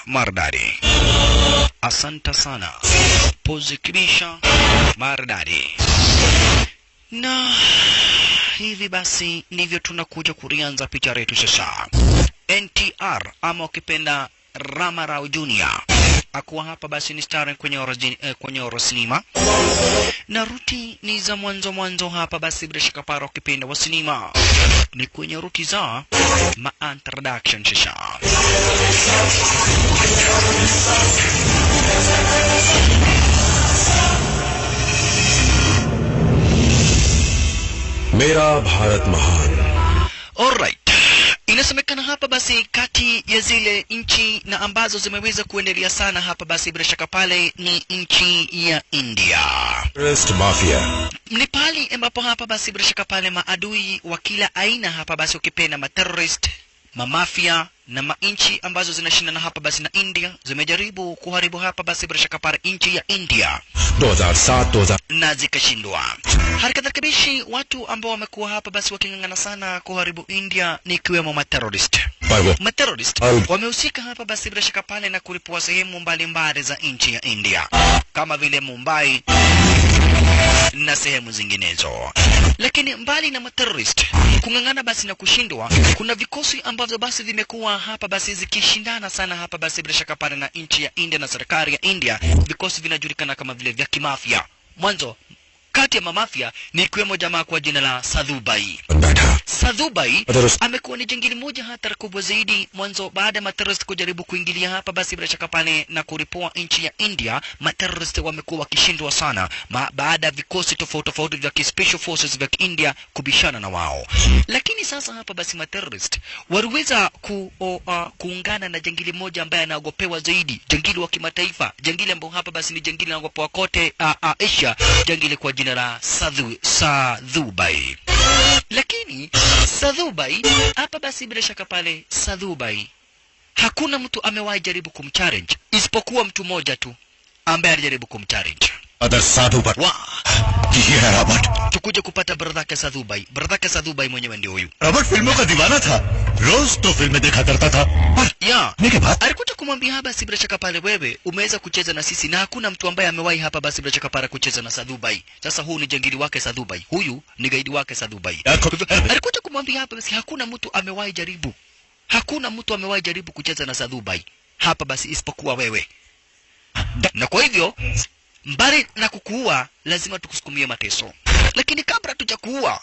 maridadi. Asante sana. Pose kibisha maridadi. Na hivi basi ndivyo tunakuja kuanza picha yetu sasa. NTR ama ukipenda Ramarao Junior akuwa hapa basi ni star kwenye Orosinema, na ruti ni za mwanzo hapa basi bila shaka para ukipenda wa sinema ni kwenye ruti za introduction sasa. मेरा भारत महान. Alright. Inasemekana hapa basi kati ya zile nchi na ambazo zimeweza kuendelea sana hapa basi bila shaka pale ni nchi ya India. Terrorist mafia. Ni pali ambapo hapa basi bila shaka pale maadui wa kila aina hapa basi ukipenda materrorist, mamafia na mainchi ambazo zinashindana hapa basi na India zimejaribu kuharibu hapa basi bila shaka pale nchi ya India 2007 na zikashindwa. Harakati kabishi watu ambao wamekuwa hapa basi wakingangana sana kuharibu India ni kiwemo materrorist. Materrorist wamehusika hapa basi bila shaka pale na kulipua sehemu mbalimbali za nchi ya India kama vile Mumbai na sehemu zinginezo. Lakini mbali na materrorist kungangana basi na kushindwa, kuna vikosi ambavyo basi vimekuwa hapa basi zikishindana sana hapa basi bila shaka pale na nchi ya India na serikali ya India. Vikosi vinajulikana kama vile vya kimafia. Mwanzo kati ya mamafia ni kiwemo jamaa kwa jina la Sadhubai. Sadhubai amekuwa ni jingili moja hatari kubwa zaidi. Mwanzo baada ya materrorist kujaribu kuingilia hapa basi bila shaka pale na kuripua nchi ya India, materrorist wamekuwa wakishindwa sana baada ya vikosi tofauti vya special forces vya India kubishana na wao. Lakini sasa hapa basi materrorist waliweza kuungana na jingili moja ambaye anaogopewa zaidi, jingili wa kimataifa, jingili ambao hapa basi ni jingili anaogopewa kote Asia, jingili kwa jina la Sadhubai. Lakini Sadhubai hapa basi bila shaka pale Sadhubai hakuna mtu amewahi jaribu kumchallenge isipokuwa mtu mmoja tu ambaye alijaribu kumchallenge. Other Sadhubai. Yeah, Robert. Tukuje kupata brother Sadhubai mwenyewe ndio huyu. Robert filmों का दीवाना था. रोज तो फिल्में देखा करता था. Yeah. Nike baat. Alikuja kumwambia hapa basi bila shaka pale, wewe umeweza kucheza na sisi na hakuna mtu ambaye amewahi hapa basi bila shaka pale kucheza na Sadhubai. Sasa huu ni jangili wake Sadhubai. Huyu ni gaidi wake Sadhubai. Alikuja kumwambia hapa basi hakuna mtu amewahi jaribu. Hakuna mtu amewahi jaribu kucheza na Sadhubai hapa basi isipokuwa wewe. Na kwa hivyo mbali na kukuua lazima tukusukumie mateso. Lakini kabla tujakuua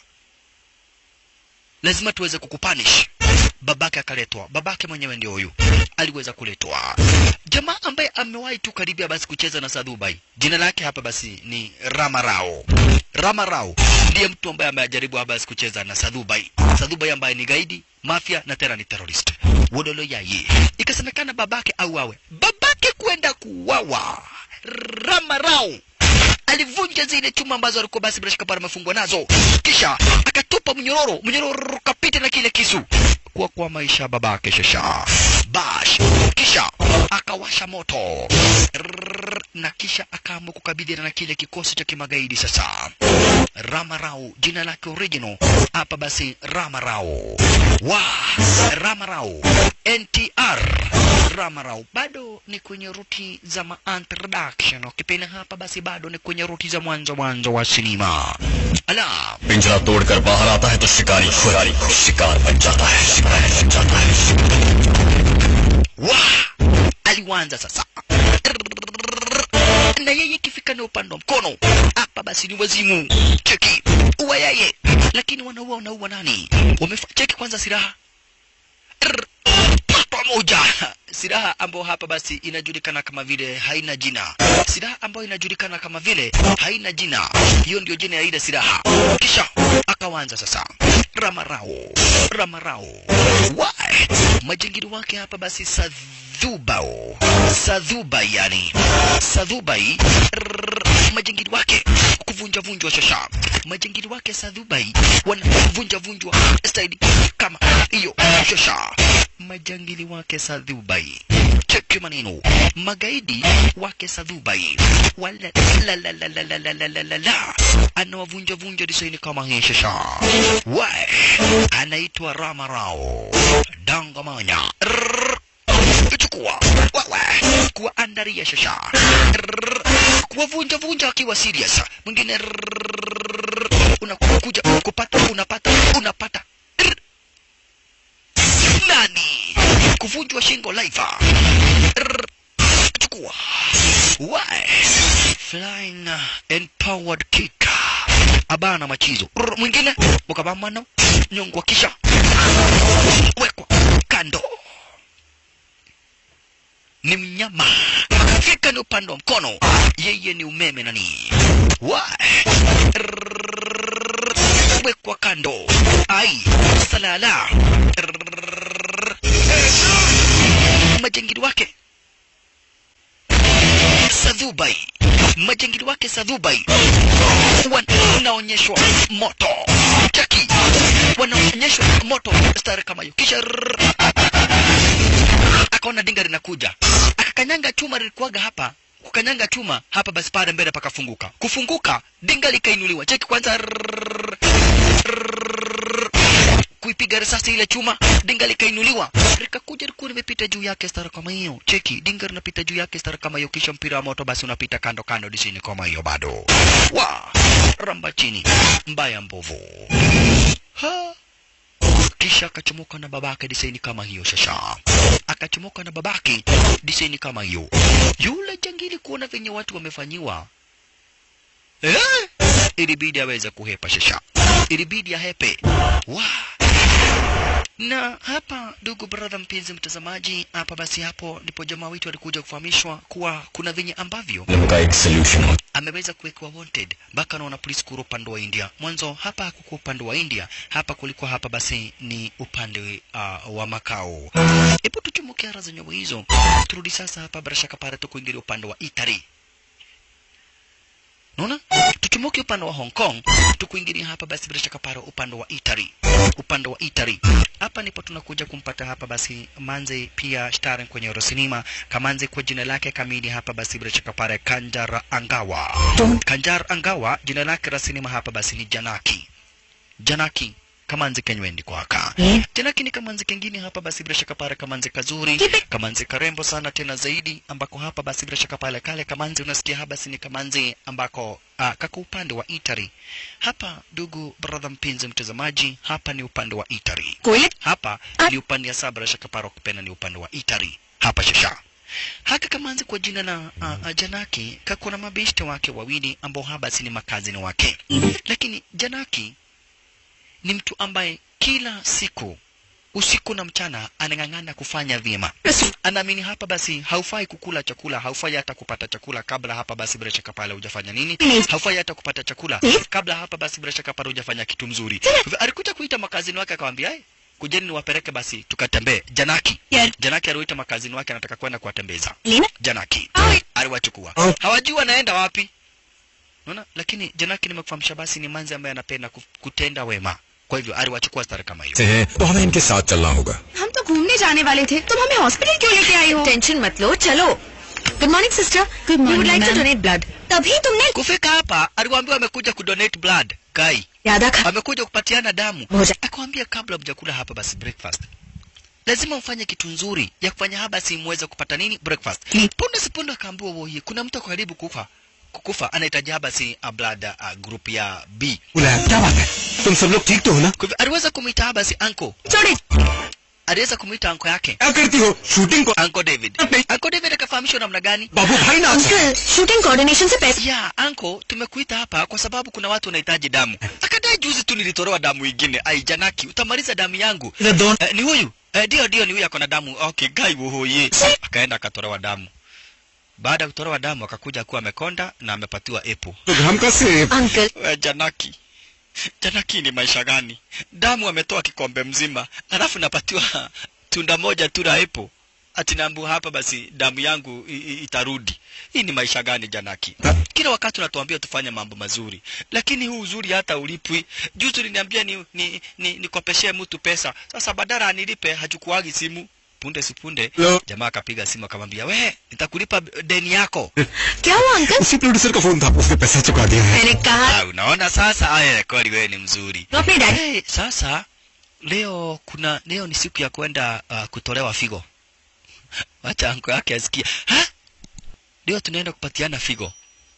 lazima tuweze kukupanish. Babake akaletwa. Babake mwenyewe ndio huyu. Aliweza kuletwa. Jamaa ambaye amewahi tu karibia basi kucheza na Sadhubai. Jina lake hapa basi ni Ramarao. Ramarao ndiye mtu ambaye amejaribu hapa basi kucheza na Sadhubai. Sadhubai ambaye ni gaidi, mafia na tena ni terrorist. Wodolo yaye. Ikasemekana babake auawe. Babake kwenda kuuawa. Ramarao alivunja zile chuma ambazo alikuwa basi bila shaka pale amefungwa nazo, kisha akatupa mnyororo kapita na kile kisu kwa maisha babake shasha bash, kisha akawasha moto na kisha akaamua kukabidhiana na kile kikosi cha kimagaidi. Sasa Ramarao jina lake original hapa basi Ramarao Ramarao NTR Ramarao bado ni kwenye ruti za introduction. Ukipenda hapa basi bado ni kwenye ruti za mwanzo wa sinema. Ala पिंजरा तोड़कर बाहर आता है तो शिकारी शिकार बन जाता है. Aliwanza sasa na yeye kifika na upande wa mkono hapa basi ni wazimu. Cheki uwa yeye, lakini wanaua nani? Cheki kwanza silaha moja, silaha ambayo hapa basi inajulikana kama vile haina jina. Silaha ambayo inajulikana kama vile haina jina, hiyo ndio jina ya ile silaha. Kisha akaanza sasa Ramarao majingiri wake hapa basi Sadhubai yani Sadhubai majingiri wake kuvunjwa shasha. Majingiri wake Sadhubai wanavunjwa staili kama hiyo shasha. Majangili wake Sadhubai, cheki maneno, magaidi wake Sadhubai wala la anawavunja design kama hii shasha. Anaitwa Ramarao Dangamanya. chukua kuwaandaria shasha, kuwavunja akiwa serious. Mwingine unakuja unapata nani kuvunjwa shingo live. Chukua flying empowered kick, abana machizo. Mwingine mukabamano nyongwa kisha wekwa kando. Ni mnyama fika ni upande wa mkono, yeye ni umeme nani. Wekwa kando. Ai salala. Majengiri wake Sadhubai, majengiri wake Sadhubai wanaonyeshwa moto. Chaki wanaonyeshwa moto stare kama hiyo. Kisha akaona dinga linakuja, akakanyanga chuma lilikuwaga hapa, kukanyanga chuma hapa basi pale mbele pakafunguka. Kufunguka dinga likainuliwa. Cheki kwanza kuipiga risasi ile chuma, dinga likainuliwa. Likakuja likuwa limepita juu yake stara kama hiyo. Cheki dinga linapita juu yake stara kama hiyo, kisha mpira wa moto basi unapita kando disini kama hiyo bado. Ramba chini. Mbaya mbovu. Kisha akachomoka na babake disini kama hiyo shasha. Akachomoka na babake disini kama hiyo. Yule jangili kuona venye watu wamefanyiwa, ilibidi aweze kuhepa shasha. Ilibidi ahepe. Na hapa ndugu brother mpenzi mtazamaji, hapa basi hapo ndipo jamaa wetu alikuja kufahamishwa kuwa kuna venye ambavyo ameweza kuwekwa wanted mpaka naona polisi kuro upande wa India. Mwanzo hapa hakukuwa upande wa India, hapa kulikuwa hapa basi ni upande wa Macau. Hebu tuchumuke ara zenyewe hizo. Turudi sasa hapa bila shaka pale tukuingilia upande wa Italy. Unaona? Tuchumuke upande wa Hong Kong, tukuingilia hapa basi bila shaka pale upande wa Italy. Upande wa Italy. Hapa nipo tunakuja kumpata hapa basi Manze pia starring kwenye Rosinima. Kamanze kwa jina lake kamili hapa basi bila shaka pale Kanjar Angawa. Kanjar Angawa jina lake Rosinima hapa basi ni Janaki. Kamanze kenywendi kwa haka. Janaki ni kamanze kengine hapa basi bila shaka pale kamanze kazuri. Kamanze karembo sana tena zaidi, ambako hapa basi bila shaka pale kale kamanze unasikia hapa basi ni kamanze ambako kaka upande wa Italy. Hapa ndugu brother mpenzi mtazamaji, hapa ni upande wa Italy. Hapa ni upande ya sabra shaka pale kupenda ni upande wa Italy. Hapa shasha. Haka kamanze kwa jina na Janaki kakuna mabeshte wake wawili ambao hapa basi ni makazini wake. Lakini Janaki ni mtu ambaye kila siku usiku na mchana anang'ang'ana kufanya vyema. Anaamini hapa basi haufai kukula chakula, haufai hata kupata chakula kabla hapa basi bila shaka pale hujafanya nini? Haufai hata kupata chakula kabla hapa basi bila shaka pale hujafanya kitu mzuri. Alikuja kuita makazini wake akamwambia, kujeni niwapeleke basi tukatembee. Janaki aliwaita makazini wake, anataka kwenda kuwatembeza. Janaki aliwachukua. Hawajui anaenda wapi. Unaona? Lakini Janaki nimekufahamisha basi ni manzi ambaye anapenda kutenda wema. kwa hivyo aliwachukua stara kama hiyo. तो हमें इनके साथ चलना होगा. हम तो घूमने जाने वाले थे, तुम हमें हॉस्पिटल क्यों लेके आई हो? टेंशन मत लो, चलो. Good morning sister. Good morning. Would like to donate blood. तभी तुमने kufika hapa aliwaambia amekuja kudonate blood. Kai amekuja kupatiana damu. Akamwambia kabla hujakula hapa basi breakfast lazima ufanye kitu nzuri ya kufanya hapa si muweze kupata nini breakfast. Punde sipunde akaambiwa wohi kuna mtu karibu kukufa anahitaji hapa si blood group ya B. क्या बात है? तुम सब लोग ठीक तो हो ना? Aliweza kumuita hapa si uncle. Aliweza kumuita uncle yake. क्या करती हो? शूटिंग को Uncle David. Uncle David akafahamishwa namna gani? बाबू भाई ना अंकल शूटिंग कोऑर्डिनेशन से पैसे. Yeah, uncle tumekuita hapa kwa sababu kuna watu wanahitaji damu. Akadai juzi tu nilitolewa damu nyingine. Ai Janaki, utamaliza damu yangu. Ni huyu. Ndio ni huyu akona damu. Okay, gai wohoye. Akaenda akatolewa damu. Baada ya kutolewa damu akakuja kuwa amekonda na amepatiwa apple. हम कैसे? Uncle Janaki ni maisha gani? Damu ametoa kikombe mzima, alafu napatiwa tunda moja tu la apple. Ati naambu hapa basi damu yangu itarudi. Hii ni maisha gani Janaki? Kila wakati unatuambia tufanye mambo mazuri, lakini huu uzuri hata ulipwi. Juzi uliniambia nikopeshee mtu pesa. Sasa badala anilipe hachukuagi simu. Punde sipunde jamaa akapiga simu akamwambia we nitakulipa deni yako. क्या हुआ अंकल? उसी प्रोड्यूसर का फोन था, उसने पैसा चुका दिया है. मैंने कहा unaona sasa haya kweli wewe ni mzuri. तो अपने daddy Sasa leo ni siku ya kwenda kutolewa figo. Wacha anko yake asikie. Ha? Ndio tunaenda kupatiana figo.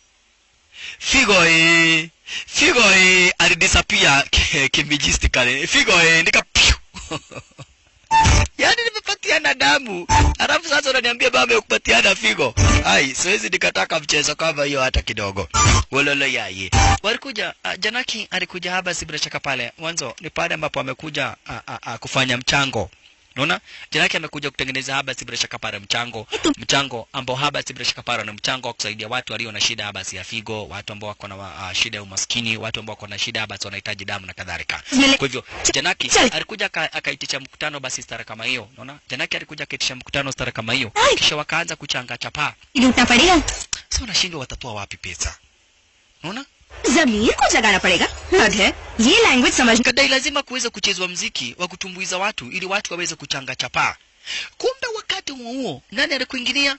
Figo alidisappear kimijistically. Figo nika piu. Yaani nimepatiana damu. Alafu sasa unaniambia baba yakupatiana figo. Ai, siwezi nikataka mchezo kama hiyo hata kidogo. Wololo yaye. Walikuja Janaki alikuja hapa si bila shaka pale. Mwanzo ni pale ambapo amekuja kufanya mchango. Unaona? Janaki amekuja kutengeneza haba si bila shaka pale mchango ambao haba si bila shaka pale na mchango wa kusaidia watu walio na shida haba si ya figo, watu ambao wako na shida ya umaskini, watu ambao wako na shida haba wanahitaji damu na kadhalika. Kwa hivyo Janaki alikuja akaitisha mkutano basi stara kama hiyo. Unaona? Janaki alikuja akaitisha mkutano stara kama hiyo. Kisha wakaanza kuchanga chapa. Ilutna padega. Sasa wanashindwa watatoa wapi pesa. Unaona? ज़मीर को जगाना पड़ेगा। हद है, ये लैंग्वेज समझ। Kadai lazima kuweza kuchezwa mziki wa kutumbuiza watu ili watu waweze kuchanga chapa. Kumbe wakati huo nani alikuingilia?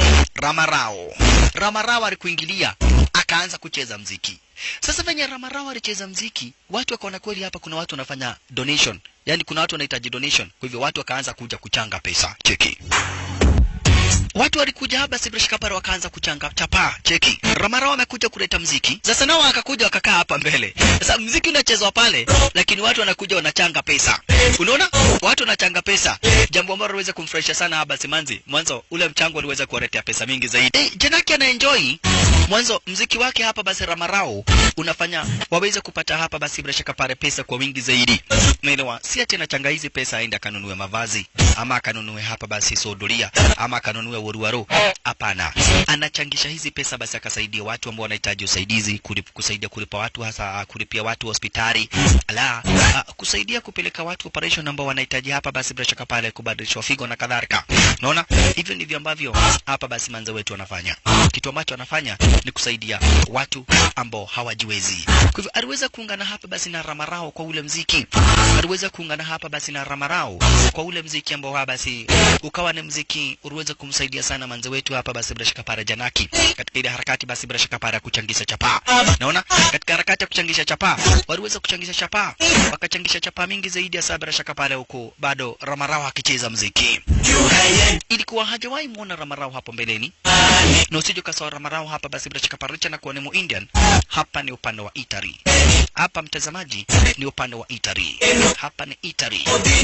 Ramarao alikuingilia akaanza kucheza mziki. Sasa venye Ramarao alicheza mziki, watu wakaona kweli hapa kuna watu wanafanya donation. Yaani kuna watu wanahitaji donation. Kwa hivyo watu wakaanza kuja kuchanga pesa. Cheki. Watu walikuja hapa Sibrish Kapara wakaanza kuchanga chapa. Cheki. Ramarao amekuja kuleta mziki. Sasa nao akakuja wakakaa hapa mbele. Sasa mziki unachezwa pale, lakini watu wanakuja wanachanga pesa. Unaona? Watu wanachanga pesa. Jambo ambalo liweza kumfurahisha sana hapa Simanzi. Mwanzo ule mchango uliweza kuwaletea pesa mingi zaidi. Janaki anaenjoy. Mwanzo mziki wake hapa basi Ramarao unafanya waweze kupata hapa basi Sibrish Kapara pesa kwa wingi zaidi. Unaelewa? Si ati anachanga hizi pesa aende kanunue mavazi ama kanunue hapa basi sodoria ama kanunue woruwaro. Hapana. Anachangisha hizi pesa basi akasaidia watu ambao wanahitaji usaidizi, kusaidia kulipa watu hasa kulipia watu hospitali, kusaidia kupeleka watu operation ambao wanahitaji hapa basi bila shaka pale kubadilishwa figo na kadhalika. Unaona? Hivyo ndivyo ambavyo hapa basi manza wetu wanafanya. Kitu ambacho anafanya ni kusaidia watu ambao hawajiwezi. Kwa hivyo aliweza kuungana hapa basi na Ramarao kwa ule mziki. Aliweza kuungana hapa basi na Ramarao kwa ule mziki ambao hapa basi ukawa ni mziki uliweza kumsaidia sana manza wetu hapa basi bila shaka pale Janaki katika ile harakati basi bila shaka pale kuchangisha chapa. Naona katika harakati ya kuchangisha chapa waliweza kuchangisha chapa, wakachangisha chapa mingi zaidi ya saa bila shaka pale huko bado Ramarao akicheza mziki. Ilikuwa hajawahi muona Ramarao hapo mbeleni. Na usije kasawa Ramarao hapa basi bila shaka pale na kuwa ni Mu-Indian. Hapa ni upande wa Italy. Hapa mtazamaji ni upande wa Italy. Hapa ni Italy.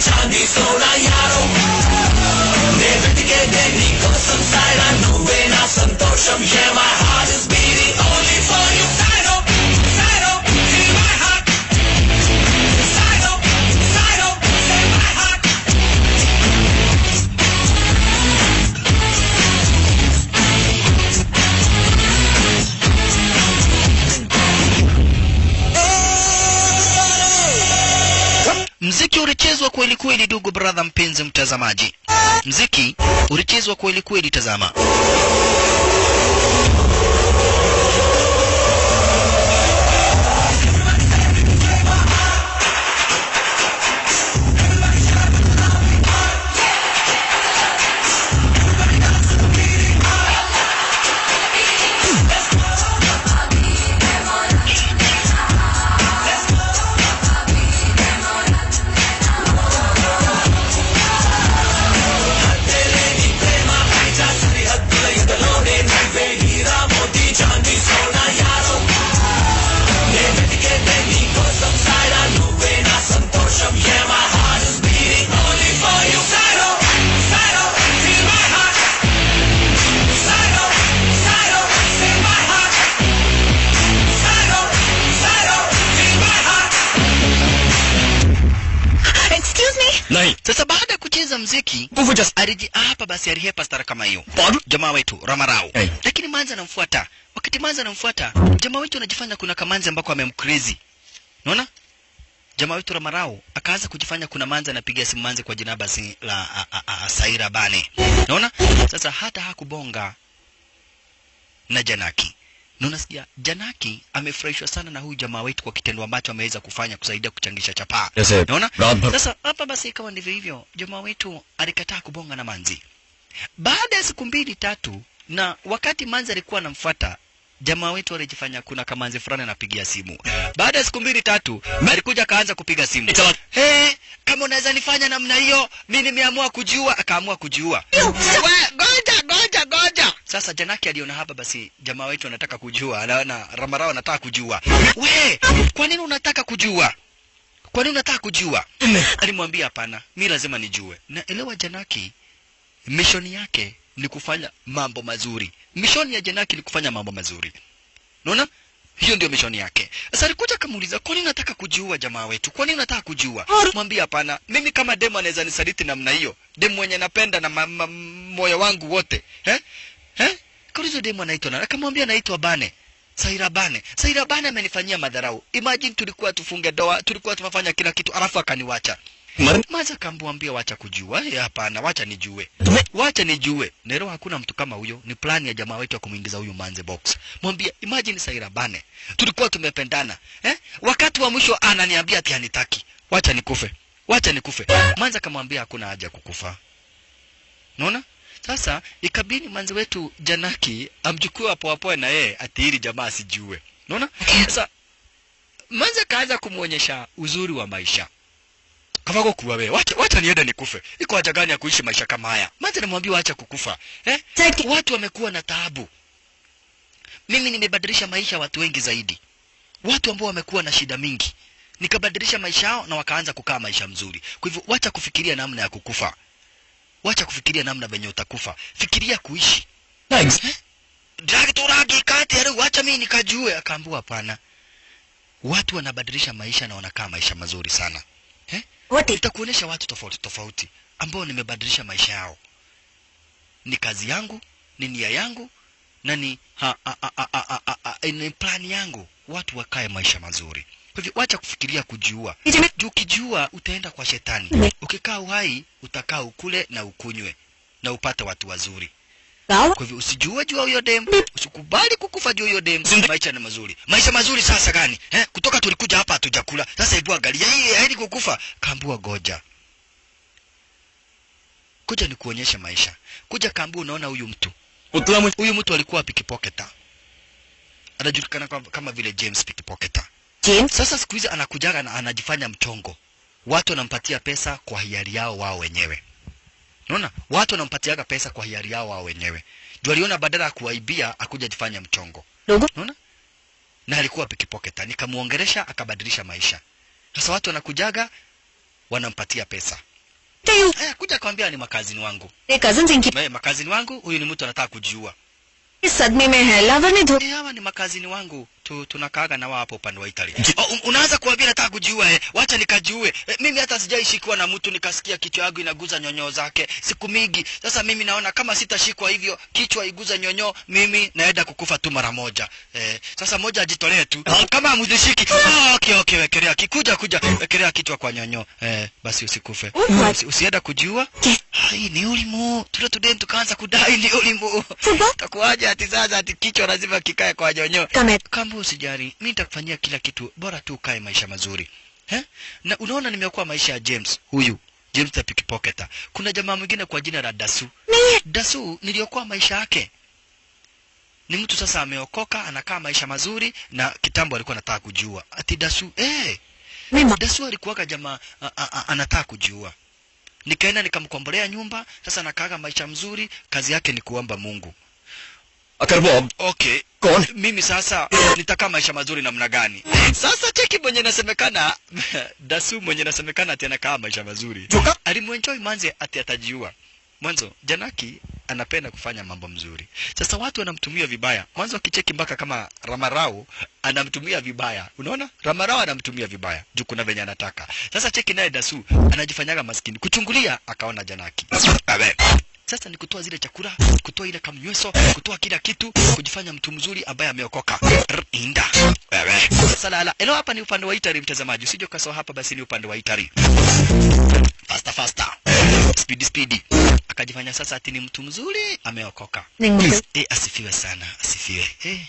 Mziki ulichezwa kweli kweli ndugu brother mpenzi mtazamaji. Mziki ulichezwa kweli kweli tazama. Sasa baada ya kucheza mziki hapa basi alihepa stara kama hiyo jamaa wetu Ramarao. Lakini Manza anamfuata. Wakati Manza anamfuata, jamaa wetu anajifanya kuna kamanzi ambako amemcrazy. Unaona? Jamaa wetu Ramarao akaanza kujifanya kuna Manza anapiga simu Manza kwa jina basi la Saira Bane. Unaona? Sasa hata hakubonga na Janaki. Nunasikia Janaki amefurahishwa sana na huyu jamaa wetu kwa kitendo ambacho ameweza kufanya kusaidia kuchangisha chapa. Unaona? Sasa hapa basi ikawa ndivyo hivyo, jamaa wetu alikataa kubonga na Manzi. Baada ya siku 2-3 na wakati Manzi alikuwa anamfuata, jamaa wetu alijifanya kuna kamanzi fulani anapigia simu. Baada ya siku 2-3 alikuja kaanza kupiga simu. Kama unaweza nifanya namna hiyo, mimi nimeamua kujiua. Akaamua kujiua. Goja. Sasa Janaki aliona hapa basi jamaa wetu anataka kujiua, anaona Ramarao anataka kujiua. Kwa nini unataka kujiua? Kwa nini unataka kujiua? Alimwambia hapana, mimi lazima nijue. Na elewa Janaki, mission yake ni kufanya mambo mazuri. Mission ya Janaki ni kufanya mambo mazuri. Unaona? Hiyo ndio mission yake. Sasa alikuja kumuuliza, "Kwa nini unataka kujiua jamaa wetu? Kwa nini unataka kujiua?" Mwambie hapana, mimi kama demo anaweza nisaliti namna hiyo. Demo mwenye napenda na moyo wangu wote. Kauliza demo anaitwa nani? Akamwambia anaitwa Bane. Saira Bane amenifanyia madharau. Imagine tulikuwa tufunge ndoa, tulikuwa tumefanya kila kitu, alafu akaniwacha. Maza kamwambia wacha kujua. Hapana, wacha nijue. Wacha nijue. Nero hakuna mtu kama huyo, ni plani ya jamaa wetu ya kumuingiza huyu manze box. Mwambie imagine Saira Bane. Tulikuwa tumependana. Wakati wa mwisho ananiambia ati hanitaki. Wacha nikufe. Manza kamwambia hakuna haja kukufa. Unaona? Sasa ikabidi manzi wetu Janaki amchukue hapo na yeye ati ili jamaa asijue. Unaona? Sasa manzi kaanza kumuonyesha uzuri wa maisha. Kama kuwa wewe, wacha niende nikufe. Iko haja gani ya kuishi maisha kama haya? Manzi anamwambia acha kukufa. Watu wamekuwa na taabu. Mimi nimebadilisha maisha watu wengi zaidi. Watu ambao wamekuwa na shida mingi, nikabadilisha maisha yao na wakaanza kukaa maisha mzuri. Kwa hivyo wacha kufikiria namna ya kukufa. Wacha kufikiria namna venye utakufa. Fikiria kuishi. Thanks. Dragi kati ya wacha mimi nikajue. Akaambiwa hapana. Watu wanabadilisha maisha na wanakaa maisha mazuri sana. Nitakuonesha watu tofauti ambao nimebadilisha maisha yao. Ni kazi yangu, ni nia yangu na ni plan yangu. Watu wakae maisha mazuri. Kwa hivyo wacha kufikiria kujiua. Juu ukijiua utaenda kwa shetani. Ukikaa uhai utakaa ukule na ukunywe na upate watu wazuri. Kwa hivyo usijue juu huyo dem, usikubali kukufa juu huyo dem. Maisha ni mazuri. Maisha mazuri sasa gani? Kutoka tulikuja hapa hatujakula. Sasa hebu angalia hii haidi kukufa. Kaambua goja. Kuja nikuonyeshe maisha. Kuja kaambua unaona huyu mtu. Huyu mtu alikuwa pickpocketer. Anajulikana kama vile James pickpocketer. Sasa siku hizi anakujaga na anajifanya mchongo. Watu wanampatia pesa kwa hiari yao wao wenyewe. Unaona? Watu wanampatiaga pesa kwa hiari yao wao wenyewe. Ndio aliona badala ya kuwaibia akuja jifanya mchongo. Unaona? Na alikuwa pickpocketer, nikamuongelesha akabadilisha maisha. Sasa watu wanakujaga wanampatia pesa. Kuja kwambia ni makazini wangu. Makazini wangu, huyu ni mtu anataka kujiua. Hawa ni makazini wangu. Tunakaaga na wao hapo upande wa Italy. Unaanza kuambia nataka kujiua wacha nikajiue. Mimi hata sijaishikwa na mtu nikasikia kichwa yangu inaguza nyonyo zake siku mingi. Sasa mimi naona kama sitashikwa hivyo kichwa iguza nyonyo mimi naenda kukufa tu mara moja. Sasa moja ajitolee tu. Kama hamzishiki. Okay wekelea kikuja wekelea kichwa kwa nyonyo. Basi usikufe. Usienda kujiua. Hai ni ulimu. Tudem tukaanza kudai ni ulimu. Takuaje ati sasa ati kichwa lazima kikae kwa nyonyo. Kama usijari, mimi nitakufanyia kila kitu, bora tu ukae maisha mazuri. Na unaona nimekuwa maisha ya James, huyu James the pickpocketer. Kuna jamaa mwingine kwa jina la Dasu. Dasu niliokuwa maisha yake. Ni mtu sasa ameokoka, anakaa maisha mazuri na kitambo alikuwa anataka kujiua. Ati Dasu, Dasu alikuwa jamaa anataka kujiua. Nikaenda nikamkombolea nyumba, sasa anakaa maisha mzuri, kazi yake ni kuomba Mungu. Okay. Mimi sasa nitakaa maisha mazuri namna gani? Sasa cheki mwenye nasemekana Dasu mwenye nasemekana ati anakaa maisha mazuri. Alimuenjoy manze ati atajiua. Mwanzo Janaki anapenda kufanya mambo mzuri. Sasa watu wanamtumia vibaya. Mwanzo kicheki mpaka kama Ramarao anamtumia vibaya. Unaona? Ramarao anamtumia vibaya. Juu kuna venye anataka. Sasa cheki naye Dasu anajifanyaga maskini. Kuchungulia akaona Janaki. Sasa ni kutoa zile chakula, kutoa ile kamnyweso, kutoa kila kitu, kujifanya mtu mzuri ambaye ameokoka. Inda. Sasa lala. Elo hapa ni upande wa Italy mtazamaji. Usije ukasahau hapa basi ni upande wa Italy. Faster. Speedy. Akajifanya sasa ati ni mtu mzuri ameokoka. Asifiwe sana. Asifiwe.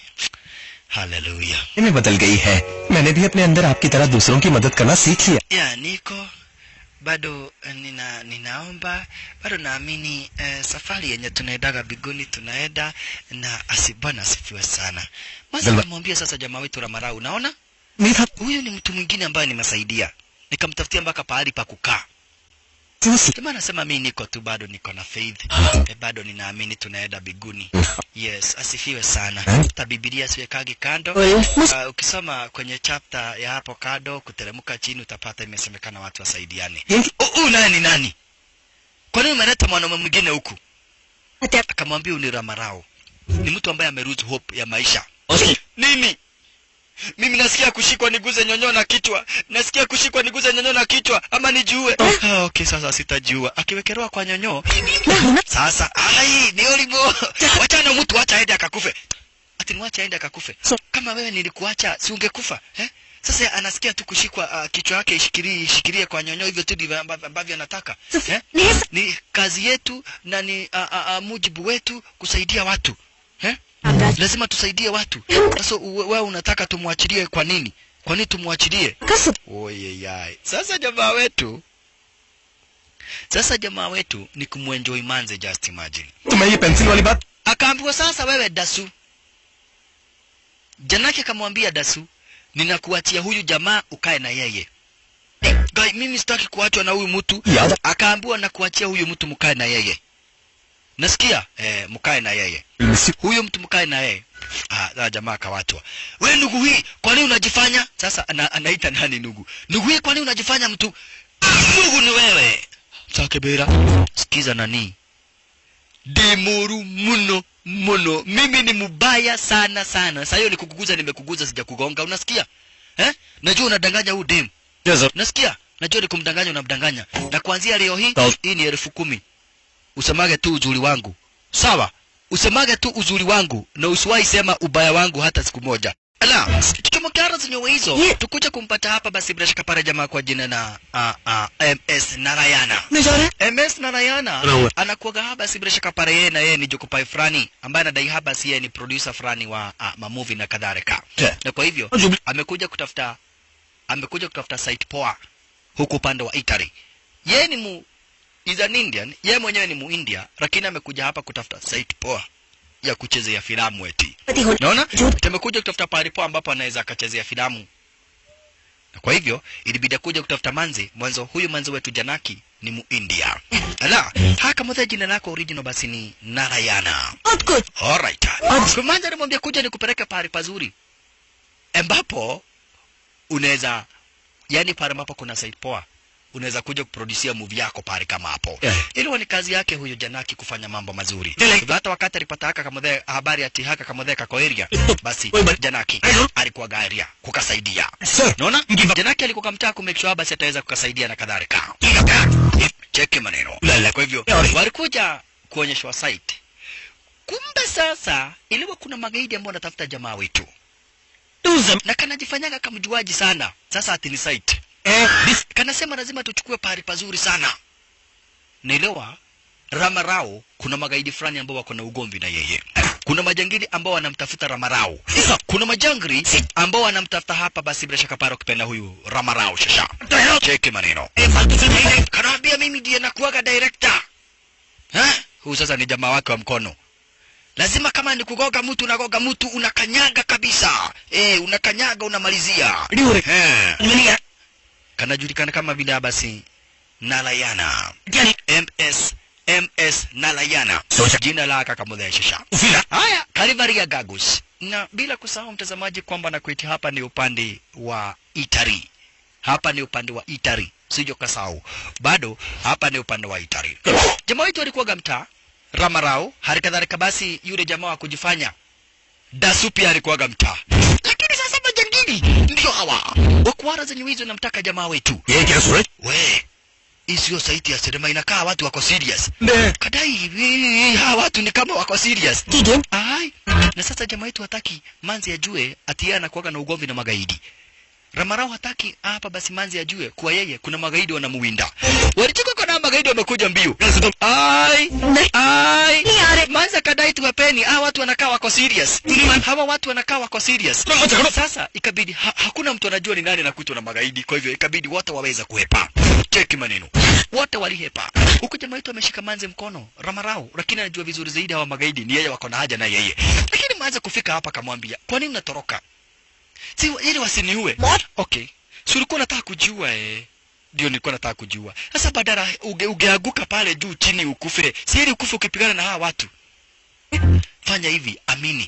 Hallelujah. मैं बदल गई है. मैंने भी अपने अंदर आपकी तरह दूसरों की मदद करना सीख लिया. Ya niko bado ninaomba, bado naamini safari yenye tunaendaga biguni tunaenda na asibana asifiwe sana. Mwanza nikamwambia sasa jamaa wetu Ramarau, unaona? Huyu ni mtu mwingine ambaye nimesaidia. Nikamtafutia mpaka pahali pa kukaa. Jamaa anasema mimi niko tu, bado niko na faith. Bado ninaamini tunaenda biguni. Yes, asifiwe sana. Ta Biblia siwekagi kando. Ukisoma kwenye chapter ya hapo kado kuteremka chini utapata imesemekana watu wasaidiane. Nani? Kwa nini umeleta mwanaume mwingine huku? Akamwambia ni Ramarau. Ni mtu ambaye ameruse hope ya maisha. Nini? Mimi nasikia kushikwa niguze nyonyo na kichwa. Nasikia kushikwa niguze nyonyo na kichwa ama nijiue. Okay, sasa sitajiua. Akiwekerewa kwa nyonyo. Sasa ni olibo. Wacha na mtu acha aende akakufe. Ati mwacha aende akakufe. Kama wewe nilikuacha si ungekufa, Sasa anasikia tu kushikwa kichwa yake ishikirie kwa nyonyo hivyo tu ndivyo ambavyo anataka. Ni kazi yetu na ni mujibu wetu kusaidia watu. Lazima tusaidie watu. Sasa wewe unataka tumwachilie kwa nini? Kwa nini tumwachilie? Oyeyai. Sasa jamaa wetu ni kumuenjoy manze, just imagine. Tumei pencil wali bat. Akaambiwa sasa wewe Dasu. Janaki akamwambia Dasu, ninakuachia huyu jamaa ukae na yeye. Guy, mimi sitaki kuachwa na huyu mtu. Akaambiwa nakuachia huyu mtu mkae na yeye. Nasikia? Mkae na yeye. Huyo mtu mkae na yeye. Jamaa akawatwa. Wewe ndugu hii, kwa nini unajifanya? Sasa anaita nani ndugu? Ndugu hii, kwa nini unajifanya mtu? Ndugu ni wewe. Sakebera. Sikiza nani? Demuru muno. Mimi ni mubaya sana. Sasa hiyo nikukuguza nimekuguza sijakugonga. Unasikia? Najua unadanganya huyu dem. Yes, nasikia? Najua nikumdanganya unamdanganya. Na kuanzia leo hii ni 10,000. Usemage tu uzuri wangu. Sawa? Usemage tu uzuri wangu na usiwahi sema ubaya wangu hata siku moja. Tukimukiara zinyo hizo, tukuja kumpata hapa basi bila shaka pale jamaa kwa jina na MS Narayana. MS Narayana anakuaga hapa basi bila shaka pale yeye na yeye ni Jokopai fulani ambaye anadai hapa basi yeye ni producer fulani wa movie na kadhalika. Na kwa hivyo amekuja kutafuta site poa huko upande wa Italy. Yeye ni is an Indian, yeye mwenyewe ni Muindia, lakini amekuja hapa kutafuta site poa ya kuchezea filamu eti. Unaona? Tumekuja kutafuta pahali poa ambapo anaweza akachezea filamu. Na kwa hivyo ilibidi kuja kutafuta mwanzo huyu manzi wetu Janaki ni Muindia. Haka mmoja jina lako original basi ni Narayana. Good. Alright. Kwa manzi alimwambia kuja nikupeleke pahali pazuri. Ambapo unaweza pahali ambapo kuna site poa. Unaweza kuja kuproducia movie yako pale kama hapo. Ile ni kazi yake huyo Janaki kufanya mambo mazuri. Hata wakati alipata haka kama habari ati haka kama kako area, basi Janaki alikuwa garia kukasaidia. Unaona? Janaki alikuwa kamtaka ku make sure basi ataweza kukasaidia na kadhalika. Cheki maneno. Kwa hivyo walikuja kuonyeshwa site. Kumbe sasa ilikuwa kuna magaidi ambao wanatafuta jamaa wetu. Na kanajifanyaga kama mjuaji sana. Sasa ati ni site. Kanasema lazima tuchukue pahali pazuri sana. Naelewa Ramarau kuna magaidi fulani ambao wako na ugomvi na yeye. Kuna majangili ambao wanamtafuta Ramarau. Kuna majangili ambao wanamtafuta hapa basi bila shaka paro kipenda huyu Ramarau shasha. Cheki maneno. Kanaambia mimi ndiye nakuaga director. Huyu sasa ni jamaa wake wa mkono. Lazima kama ni kugoga mtu unagoga mtu unakanyaga kabisa. Unakanyaga unamalizia. Kanajulikana kama vile basi Narayana. MS Narayana. Jina lake kamodheshesha. Haya, Kalivaria Gagus. Na bila kusahau mtazamaji kwamba nakuiti hapa ni upande wa Italy. Sijo kasahau. Bado hapa ni upande wa Italy. Jamaa wetu alikuwa gamta Ramarau, halikadhalika basi yule jamaa wa kujifanya Dasu pia alikuwa gamta. Lakini sasa majangili ndio hawa. Wakuara zenye hizo namtaka jamaa wetu. We, isio saiti ya sinema inakaa watu wako serious. Kadai hawa watu ni kama wako serious. Na sasa jamaa wetu hataki manzi ajue ati yeye anakuwa na ugomvi na magaidi. Ramarau hataki hapa basi manzi ajue kwa yeye kuna magaidi wanamuwinda. Walichukua kuna magaidi wamekuja mbio. Manzi kadai tuwapeni watu wanakaa wako serious. Hawa watu wanakaa wako serious. Sasa ikabidi hakuna mtu anajua ni nani anakuitwa na magaidi, kwa hivyo ikabidi wote waweza kuepa. Cheki maneno. Wote walihepa. Huku jamaa wetu ameshika manze mkono, Ramarau, lakini anajua vizuri zaidi hawa magaidi ni yeye wako na haja na yeye. Lakini manze kufika hapa kamwambia, "Kwa nini unatoroka?" Si ili wasiniue. Okay. Si ulikuwa unataka kujua Ndio nilikuwa nataka kujua. Sasa badala ugeanguka pale juu chini ukufe. Si ili ukufe ukipigana na hawa watu. Fanya hivi, amini.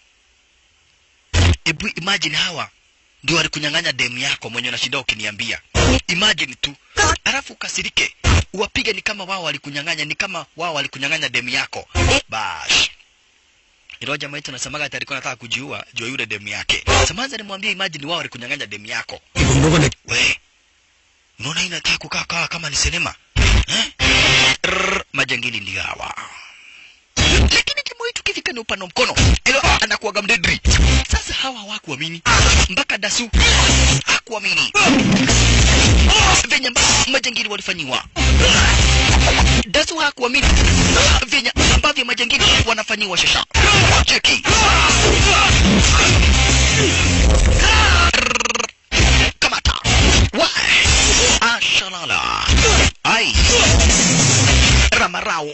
Ebu imagine hawa ndio walikunyang'anya demu yako mwenye unashinda ukiniambia. Imagine tu. Alafu ukasirike. Uwapige ni kama wao walikunyang'anya, ni kama wao walikunyang'anya demu yako. Bash. Ilo jamaa yetu anasemaga ati alikuwa anataka kujiua juu yule demu yake. Samanza nimwambie imagine wao walikunyang'anya demu yako. We. Unaona inataka kukaa kama ni sinema. Majangili ndio hawa. Lakini jamaa yetu kifika ni upano mkono. Ilo anakuaga mdedri. Sasa hawa hawakuamini. Mpaka Dasu hakuamini. Venye majangili walifanyiwa. Dasu hakuamini. Venye ambavyo majangili wanafanyiwa shasha. Cheki. Kamata. Why? Ashalala. Ai. Ramarau.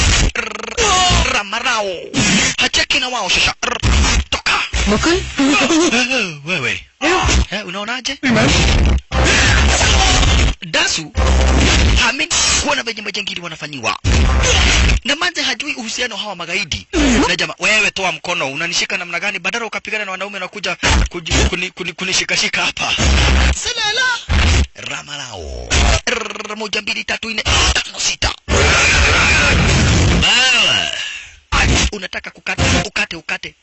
Ramarau. Hacheki na wao shasha. Toka. Mukul? Wewe. Unaonaje? Dasu hamini kuona venye majangili wanafanyiwa. Na manze hajui uhusiano hawa magaidi. Na jamaa, wewe toa mkono, unanishika namna gani? Badala ukapigana na wanaume na kuja kunishika hapa. Salala. Ramalao. 1 2 3 4 5 6. Unataka ukate. Ukate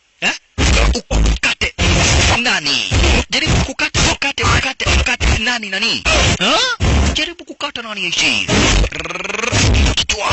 nani? Jaribu ukate nani? Jaribu kukata nani hichi? Kichwa.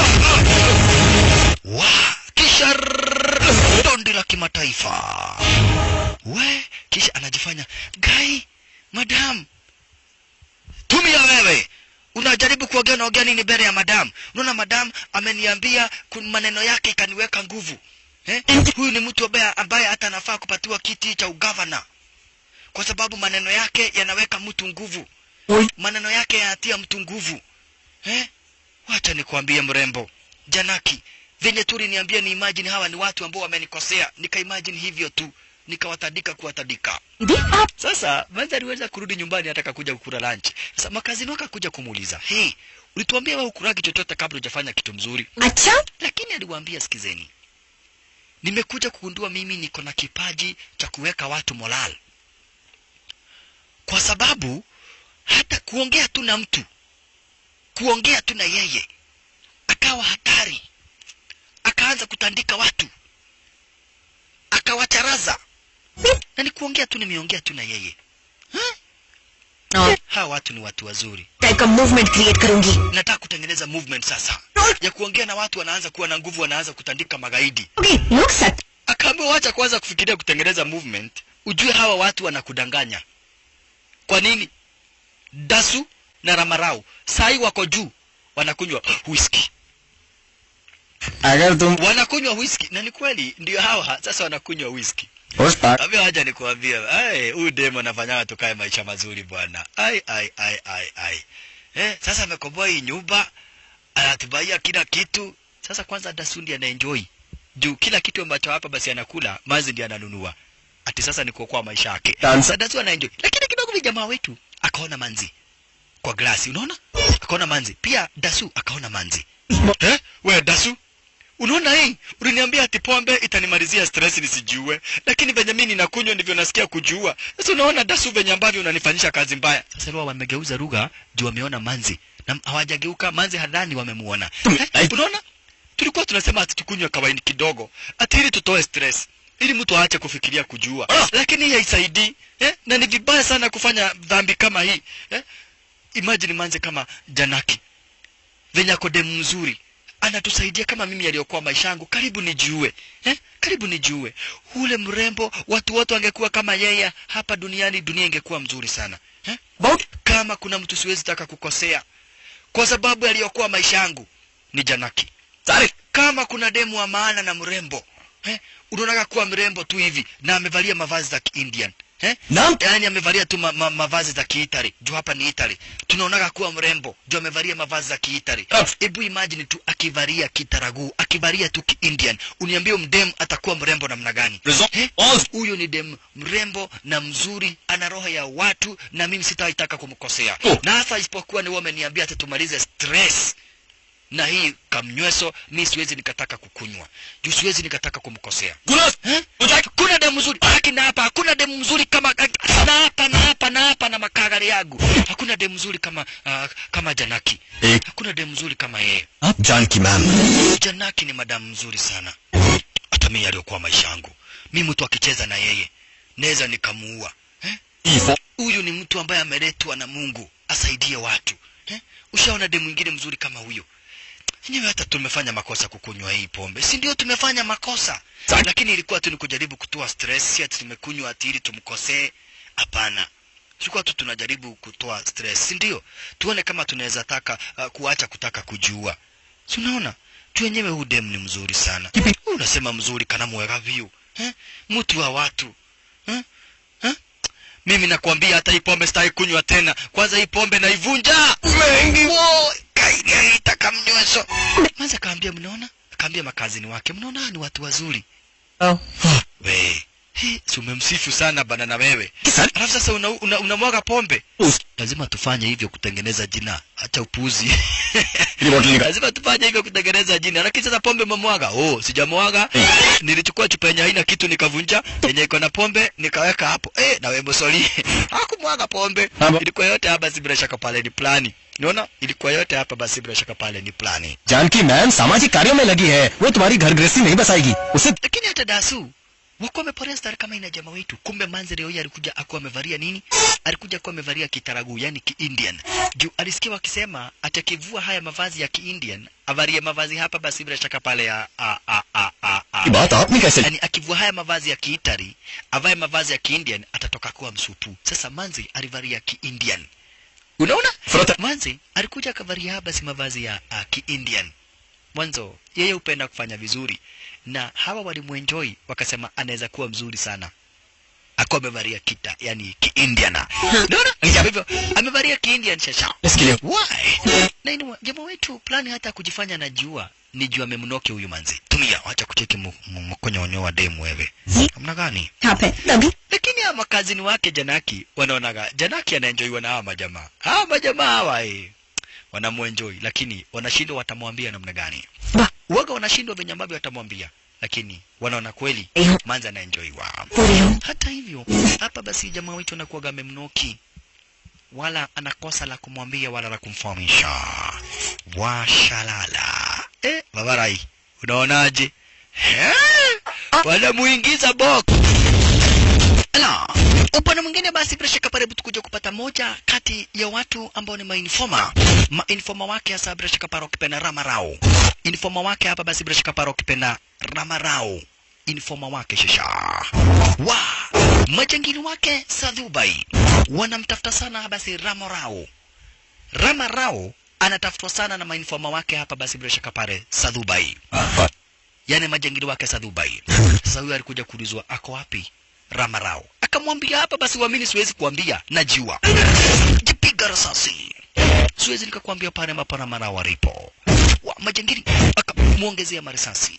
Kisha dondi la kimataifa. Kisha anajifanya, "Gai, madam. Tumia wewe. Unajaribu kuongea nini mbele ya madam? Unaona madam ameniambia maneno yake ikaniweka nguvu. Huyu ni mtu ambaye hata anafaa kupatiwa kiti cha ugavana. Kwa sababu maneno yake yanaweka mtu nguvu. Maneno yake yanatia mtu nguvu. Wacha nikwambie mrembo. Janaki, venye turi niambia ni imagine hawa ni watu ambao wamenikosea. Nika imagine hivyo tu. Nikawatadika kuwatadika. Sasa manza aliweza kurudi nyumbani ataka kuja kukula lunch. Sasa makazi waka kuja kumuuliza, "Hey, ulituambia wewe ukuragi chochote kabla hujafanya kitu mzuri?" Acha? Lakini aliwaambia, "Sikizeni. Nimekuja kugundua mimi niko na kipaji cha kuweka watu moral. Kwa sababu hata kuongea tu na mtu, kuongea tu na yeye akawa hatari. Akaanza kutandika watu. Akawacharaza. Na ni kuongea tu nimeongea tu na yeye. No. Hawa watu ni watu wazuri. Like a movement create karungi. Nataka kutengeneza movement sasa. Ya kuongea na watu wanaanza kuwa na nguvu, wanaanza kutandika magaidi. Okay, looks at. Akaambiwa wacha kwanza kufikiria kutengeneza movement. Ujue hawa watu wanakudanganya. Kwa nini? Dasu na Ramarau sai wako juu wanakunywa whisky. Wanakunywa whisky na ni kweli ndio hawa sasa wanakunywa whisky. Abia haja nikuambia, huyu demo anafanya tukae maisha mazuri bwana. Sasa amekomboa hii nyumba, anatubaia kila kitu. Sasa kwanza Dasu ndiye anaenjoy. Juu kila kitu ambacho hapa basi anakula, Manzi ndiye ananunua. Ati sasa ni kuokoa maisha yake. Sasa Dasu anaenjoy. Lakini kidogo jamaa wetu akaona Manzi kwa glasi, unaona? Akaona Manzi. Pia Dasu akaona Manzi. Wewe Dasu, unaona hii? Uliniambia ati pombe itanimalizia stress nisijue. Lakini venye mimi ninakunywa ndivyo nasikia kujua. Sasa unaona Dasu venye ambavyo unanifanyisha kazi mbaya. Sasa leo wamegeuza lugha juu wameona Manzi. Na hawajageuka Manzi hadhani wamemuona. Unaona? Tulikuwa tunasema ati tukunywe kawaini kidogo. Ati ili tutoe stress. Ili mtu aache kufikiria kujua. Lakini hii haisaidii. Na ni vibaya sana kufanya dhambi kama hii. Imagine Manzi kama Janaki. Venye ako demu mzuri. Anatusaidia kama mimi aliyokuwa maisha yangu. Karibu nijue. Karibu nijue. Ule mrembo, watu wote wangekuwa kama yeye hapa duniani, dunia ingekuwa mzuri sana. Kama kuna mtu siwezi taka kukosea kwa sababu aliyokuwa maisha yangu ni Janaki. Kama kuna demu wa maana na mrembo, unaona kuwa mrembo tu hivi na amevalia mavazi za Indian. Yani amevalia tu mavazi za Kiitali. Juu hapa ni Italy. Tunaonaga kuwa mrembo. Juu amevalia mavazi za Kiitali. Hebu imagine tu akivalia Kitaragu, akivalia tu Ki-Indian. Uniambie mdem atakuwa mrembo namna gani? Huyo ni dem mrembo na mzuri, ana roho ya watu na mimi sitaitaka kumkosea. Na hata isipokuwa ni wewe umeniambia hata tumalize stress. Na hii kamnyweso mimi siwezi nikataka kukunywa. Juu siwezi nikataka kumkosea. Kuna demu mzuri. Lakini hapa hakuna demu mzuri kama na hapa na makagari yangu. Hakuna demu mzuri kama Janaki. Hakuna demu mzuri kama yeye. Janaki ma'am. Janaki ni madamu mzuri sana. Hata mimi aliyokuwa maisha yangu. Mimi mtu akicheza na yeye naweza nikamuua. Huyu ni mtu ambaye ameletwa na Mungu asaidie watu. Ushaona demu mwingine mzuri kama huyo? Yenyewe hata tumefanya makosa kukunywa hii pombe. Si ndio tumefanya makosa? Lakini ilikuwa tu ni kujaribu kutoa stress, si ati tumekunywa ati ili tumkosee. Hapana. Tulikuwa tu tunajaribu kutoa stress, si ndio? Tuone kama tunaweza kuacha kutaka kujua. Si unaona? Tu wenyewe huyu dem ni mzuri sana. Unasema mzuri kana mwega view. Mtu wa watu. Mimi nakwambia hata hii pombe sitaki kunywa tena. Kwanza hii pombe naivunja. Kaidi itakamnyweso. Mwanza kaambia mnaona? Kaambia makazini wake, mnaona ni watu wazuri. We, si umemsifu sana bana na wewe. Alafu sasa unamwaga pombe. Lazima tufanye hivyo kutengeneza jina. Acha upuzi. Lazima tufanye hivyo kutengeneza jina. Lakini sasa pombe mmwaga. Sijamwaga. Nilichukua chupa yenye haina kitu nikavunja, yenye iko na pombe nikaweka hapo. Na wewe msoli. Hakumwaga pombe. Ilikuwa yote hapa bila shaka pale ni plani. Unaona? Ilikuwa yote hapa basi bila shaka pale ni plani. Janaki ma'am सामाजिक कार्यों में लगी है. वो तुम्हारी घर गृहस्थी नहीं बसाएगी. उसे lakini hata Dasu wako wameporea star kama ina jamaa wetu. Kumbe Manzi huyu alikuja akuwa amevalia nini? Alikuja akuwa amevalia Kitaragu, yani Ki-Indian. Juu alisikia wakisema atakivua haya mavazi ya Ki-Indian, avalie mavazi hapa basi bila shaka pale ya बात आपने कैसे? Yani akivua haya mavazi ya Kiitali, avae mavazi ya Ki-Indian atatoka kuwa msupu. Sasa Manzi alivalia Ki-Indian. Unaona? Manzi alikuja akavalia basi mavazi ya Ki-Indian. Mwanzo yeye upenda kufanya vizuri na hawa walimuenjoy wakasema anaweza kuwa mzuri sana. Akawa amevalia kita, yani Ki-Indiana. Unaona? Hivyo amevalia Ki-Indian shasha. Why? Na inu jamaa wetu plani hata kujifanya najua ni jua memnoke huyu Manzi. Tumia acha kucheki mkonyo wa demu wewe. Hamna gani? Lakini hawa makazini wake Janaki wanaonaga Janaki anaenjoywa na hawa majamaa. Hawa majamaa hawa wanamuenjoy, lakini wanashindwa watamwambia namna gani. Waga wanashindwa venye ambavyo watamwambia, lakini wanaona kweli Manzi anaenjoywa. Hata hivyo hapa basi jamaa wetu anakuwa amemnoki, wala anakosa la kumwambia wala la kumfahamisha. Washalala. Babarai, unaonaje? Wanamuingiza box. Ala, upande mwingine basi bila shaka pale tukuja kupata moja kati ya watu ambao ni mainforma. Mainforma wake hasa bila shaka paro kipenda Ramarao. Informa wake hapa basi bila shaka paro kipenda Ramarao. Informa wake shasha. Majangili wake Sadhubai wanamtafuta sana basi Ramarao. Ramarao anatafutwa sana na mainforma wake hapa basi bila shaka pale Sadhubai. Yani majangili wake Sadhubai. Sasa huyu alikuja kuulizwa ako wapi Ramarao. Akamwambia hapa basi uamini siwezi kuambia, najua. Jipiga risasi. Siwezi nikakwambia pale ambapo Ramarao alipo. Majangili akamuongezea marisasi.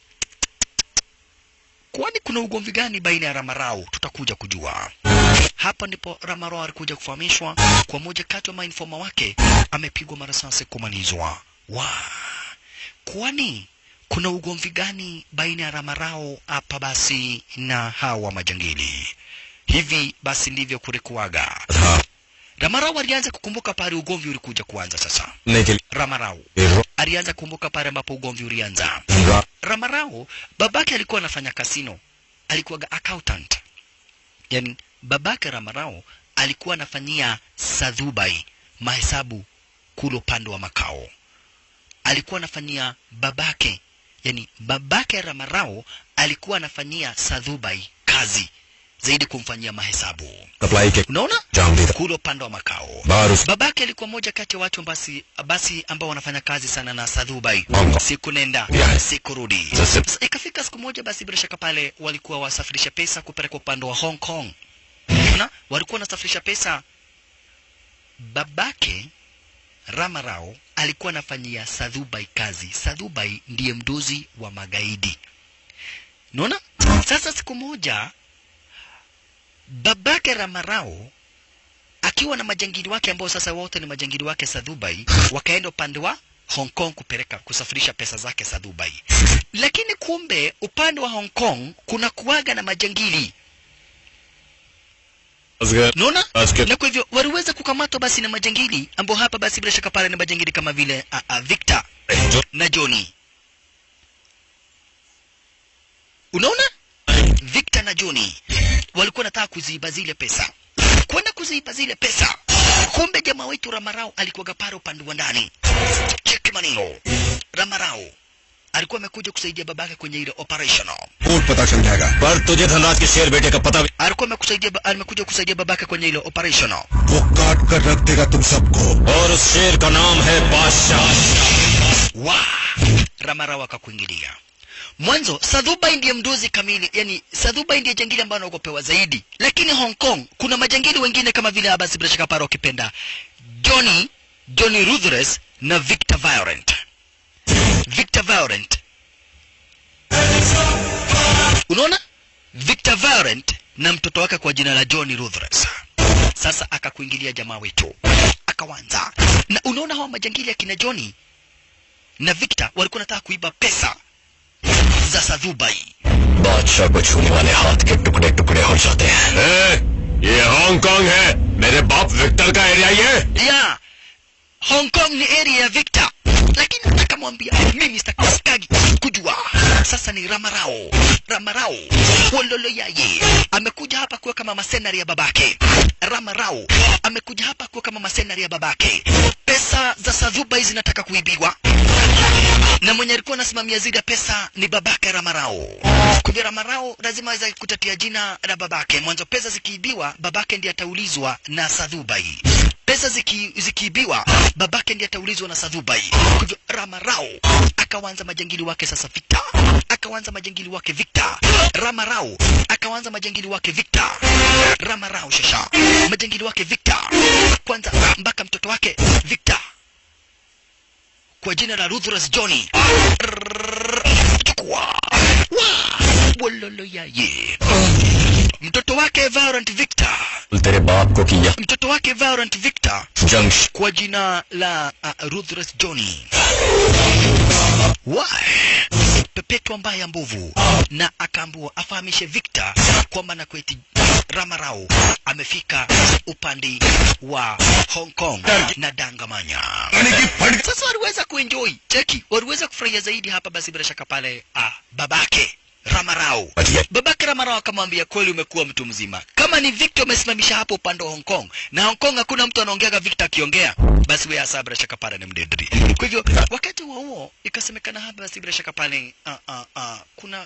Kwani kuna ugomvi gani baina ya Ramarao? Tutakuja kujua. Hapa ndipo Ramarao alikuja kufahamishwa kwa moja kati ya mainforma wake amepigwa marisasi kumalizwa. Kwani kuna ugomvi gani baina ya Ramarao hapa basi na hawa majangili? Hivi basi ndivyo kulikuwaga. Ramarao alianza kukumbuka pale ugomvi ulikuja kuanza sasa. Ramarao alianza kukumbuka pale ambapo ugomvi ulianza. Ramarao babake alikuwa anafanya kasino. Alikuwa accountant. Yani babake Ramarao alikuwa anafanyia Sadhubai mahesabu kule upande wa makao. Alikuwa anafanyia babake, yani babake Ramarao alikuwa anafanyia Sadhubai kazi zaidi kumfanyia mahesabu. Unaona? Kule upande wa makao. Babake alikuwa moja kati ya watu basi ambao wanafanya kazi sana na Sadhubai. Siku nenda, siku rudi. Ikafika siku moja basi bila shaka pale walikuwa wasafirisha pesa kupeleka upande wa Hong Kong. Na walikuwa wanasafirisha pesa. Babake Ramarao alikuwa anafanyia Sadhubai kazi. Sadhubai ndiye mdozi wa magaidi. Unaona? Sasa siku moja babake Ramarao akiwa na majangili wake ambao sasa wote ni majangili wake Sadhubai, wakaenda upande wa Hong Kong kusafirisha pesa zake Sadhubai. Lakini kumbe upande wa Hong Kong kuna kuwaga na majangili. Unaona? Na kwa hivyo waliweza kukamatwa basi na majangili ambao hapa basi bila shaka pale ni majangili kama vile Victor na Johnny. Unaona? Victor na Johnny walikuwa wanataka kuziiba zile pesa. Kwenda kuziiba zile pesa. Kumbe jamaa wetu Ramarao alikuwa pale upande wa ndani. Check maneno. Ramarao alikuwa amekuja kusaidia babake kwenye ile operation. कौन पता चल जाएगा पर तुझे धनराज के शेर बेटे का पता alikuwa amekuja kusaidia babake kwenye ile operation. वो काट कर रख देगा तुम सबको और उस शेर का नाम है बादशाह. Ramarao akakuingilia. Mwanzo Sadhubai ndiye mdozi kamili, yani Sadhubai ndiye jangili ambaye anaogopewa zaidi. Lakini Hong Kong kuna majangili wengine kama vile Abasi bila shaka paro ukipenda Johnny Ruthless na Victor Violent. Unaona? Victor Violent na mtoto wake kwa jina la Johnny Ruthless. Sasa akakuingilia jamaa wetu. Akaanza. Na unaona hawa majangili akina Johnny na Victor walikuwa wanataka kuiba pesa za Sadhubai. बादशाह को छूने वाले हाथ के टुकड़े टुकड़े हो जाते हैं. ये हांगकांग है. मेरे बाप विक्टर का एरिया ये. या Hong Kong ni area ya Victor. Lakini akamwambia mimi sitaki kujua. Sasa ni Ramarao wololo yaye amekuja hapa kuwa kama masenari ya babake. Ramarao amekuja hapa kuwa kama masenari ya babake. Pesa za Sadhubai zinataka kuibiwa. Na mwenye alikuwa anasimamia zile pesa ni babake Ramarao. Kwa Ramarao lazima aweze kutatia jina la babake. Mwanzo pesa zikiibiwa babake ndiye ataulizwa na Sadhubai. Pesa zikiibiwa babake ndiye ataulizwa na Sadhubai. Kwa hivyo Ramarao akaanza majangili wake sasa Victor. Akaanza majangili wake Victor. Ramarao akaanza majangili wake Victor. Ramarao shasha. Majangili wake Victor. Kwanza mpaka mtoto wake Victor kwa jina la Ruthless Johnny. Wololo yaye. Mtoto wake Violent Victor. Mtoto wake Violent Victor kwa jina la Ruthless Johnny. Pepeto mbaya mbovu. Na akaambiwa afahamishe Victor kwamba na kweti Ramarao amefika upande wa Hong Kong na dangamanya. Sasa waliweza kuenjoy. Cheki, waliweza kufurahia zaidi hapa basi bila shaka pale babake Ramarao. Babake Ramarao akamwambia kweli umekuwa mtu mzima. Kama ni Victor umesimamisha hapo upande wa Hong Kong. Na Hong Kong hakuna mtu anaongeaga Victor akiongea. Basi wewe hasa bila shaka pale ni mdedri. Kwa hivyo wakati huo ikasemekana hapa basi bila shaka pale kuna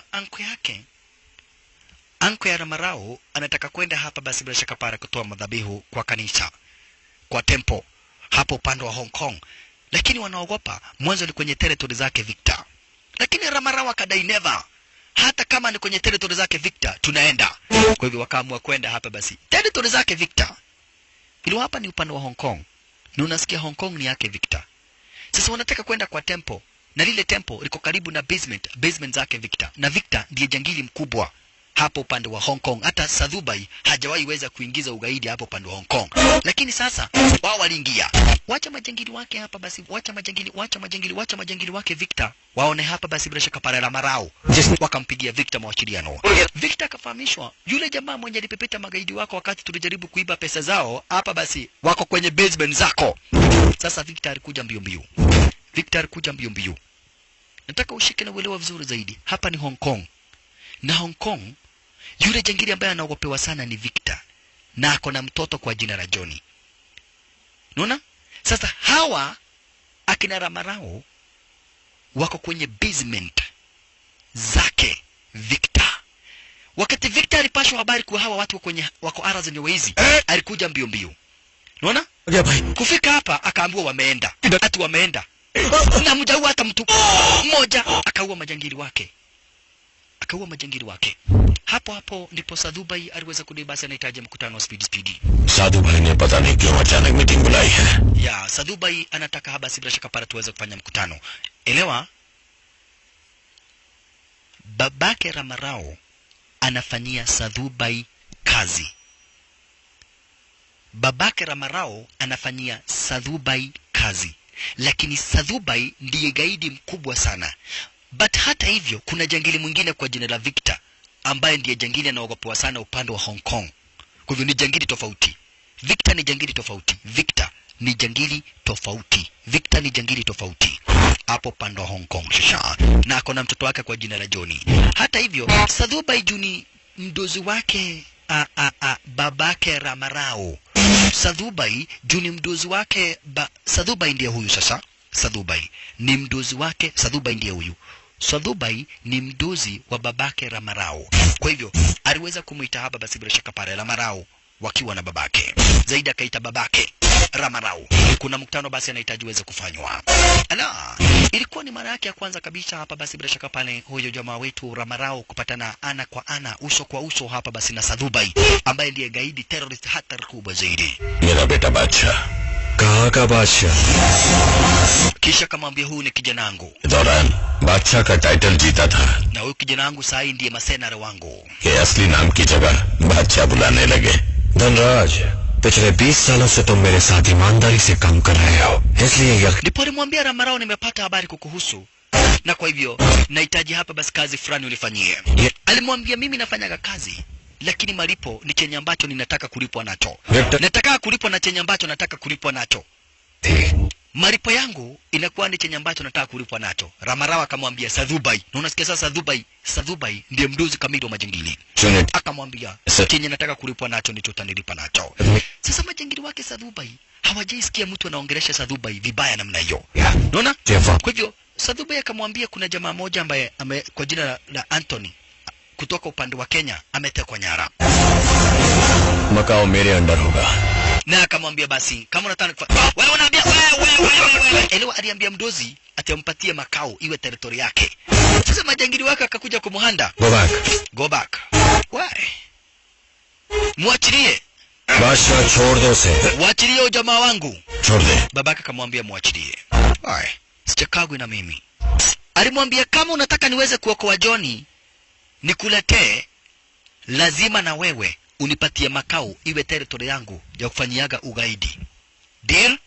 anko ya Ramarao anataka kwenda hapa basi bila shaka pale kutoa madhabihu kwa kanisa, kwa temple hapo upande wa Hong Kong. Lakini wanaogopa mwanzo ni kwenye territory zake Victor. Lakini Ramarao akadai never. Hata kama ni kwenye territory zake Victor tunaenda. Kwa hivyo wakaamua kwenda hapa basi. Territory zake Victor. Ilo hapa ni upande wa Hong Kong. Na unasikia Hong Kong ni yake Victor. Sasa wanataka kwenda kwa temple. Na lile temple liko karibu na basement zake Victor. Na Victor ndiye jangili mkubwa hapo upande wa Hong Kong. Hata Sadhubai hajawahi weza kuingiza ugaidi hapo upande wa Hong Kong. Lakini sasa wao waliingia. Wacha majangili wake hapa basi, wacha majangili wake Victor. Waone hapa basi bila shaka pale Ramarao. Wakampigia Victor mawasiliano. Victor akafahamishwa yule jamaa mwenye alipepeta magaidi wako wakati tulijaribu kuiba pesa zao, hapa basi wako kwenye basement zako. Sasa Victor alikuja mbio mbio. Nataka ushike na uelewa vizuri zaidi. Hapa ni Hong Kong. Na Hong Kong yule jangili ambaye anaogopewa sana ni Victor. Na ako na mtoto kwa jina la Johnny. Unaona? Sasa hawa akina Ramarao wako kwenye basement zake Victor. Wakati Victor alipashwa habari kwa hawa watu wako ara zenye wezi, alikuja mbio. Unaona? Kufika hapa akaambiwa wameenda. Ati wameenda. Na mjaua hata mtu mmoja akaua majangili wake. akaua majangili wake. Hapo hapo ndipo Sadhubai aliweza kudai basi anahitaji mkutano wa speedy. Sadhubai ne pata nahi kyun achanak meeting bulai hai. Ya, Sadhubai anataka basi bila shaka para tuweze kufanya mkutano. Elewa, babake Ramarao anafanyia Sadhubai kazi. Babake Ramarao anafanyia Sadhubai kazi. Lakini Sadhubai ndiye gaidi mkubwa sana. But hata hivyo kuna jangili mwingine kwa jina la Victor ambaye ndiye jangili anaogopewa sana upande wa Hong Kong. Kwa hivyo ni jangili tofauti. Victor ni jangili tofauti. Victor ni jangili tofauti. Victor ni jangili tofauti. Hapo pande wa Hong Kong shisha. Na akona mtoto wake kwa jina la Johnny. Hata hivyo Sadhubai Juni mdozi wake babake Ramarao. Sadhubai Juni mdozi wake Sadhubai ndiye huyu sasa. Sadhubai ni mdozi wake. Sadhubai ndiye huyu. Sadhubai ni mdozi wa babake Ramarao. Kwa hivyo aliweza kumuita hapa basi bila shaka pale Ramarao wakiwa na babake. Zaidi akaita babake Ramarao. Kuna mkutano basi anahitaji uweze kufanywa. Ala, ilikuwa ni mara yake ya kwanza kabisa hapa basi bila shaka pale huyo jamaa wetu Ramarao kupatana ana kwa ana, uso kwa uso hapa basi na Sadhubai ambaye ndiye gaidi terrorist hatari kubwa zaidi. Mera beta Badshah. Kaha ka Badshah? Kisha kamwambia huyu ni kijana wangu. Dauran Badshah ka title jeeta tha. Na huyu kijana wangu saa hii ndiye masenare wangu. Ke asli naam ki jagah Badshah bulane lage. Dhanraj, पिछले 20 सालों से तुम मेरे साथ ईमानदारी से काम कर रहे हो, इसलिए ndipo alimwambia Ramarao nimepata habari kukuhusu na kwa hivyo nahitaji hapa basi kazi fulani ulifanyie. Alimwambia mimi nafanyaga kazi lakini malipo ni chenye ambacho ninataka kulipwa nacho. Nataka kulipwa na chenye ambacho nataka kulipwa nacho. Malipo yangu inakuwa ni chenye ambacho nataka kulipwa nacho. Ramarao akamwambia Sadhubai, na unasikia sasa Sadhubai ndiye mdozi kamili wa majangili. Akamwambia chenye nataka kulipwa nacho ndicho utanilipa nacho. Sasa majangili wake Sadhubai hawajaisikia mtu anaongelesha Sadhubai vibaya namna hiyo. Unaona? Kwa hivyo Sadhubai akamwambia kuna jamaa moja ambaye kwa jina la Anthony kutoka upande wa Kenya ametekwa nyara. Makao mere under hoga. Na akamwambia basi kama unataka wewe unaambia wewe elewa, aliambia mdozi atampatie makao iwe territory yake. Sasa majangili wake akakuja kumuhanda. Go back. Why? Muachilie. Badshah chhod do se. Muachilie jamaa wangu. Chhod de. Babaka akamwambia muachilie. Why? Sichakagwi na mimi. Alimwambia kama unataka niweze kuokoa Johnny nikuletee, lazima na wewe unipatie makao iwe territory yangu ya kufanyiaga ugaidi. Deal?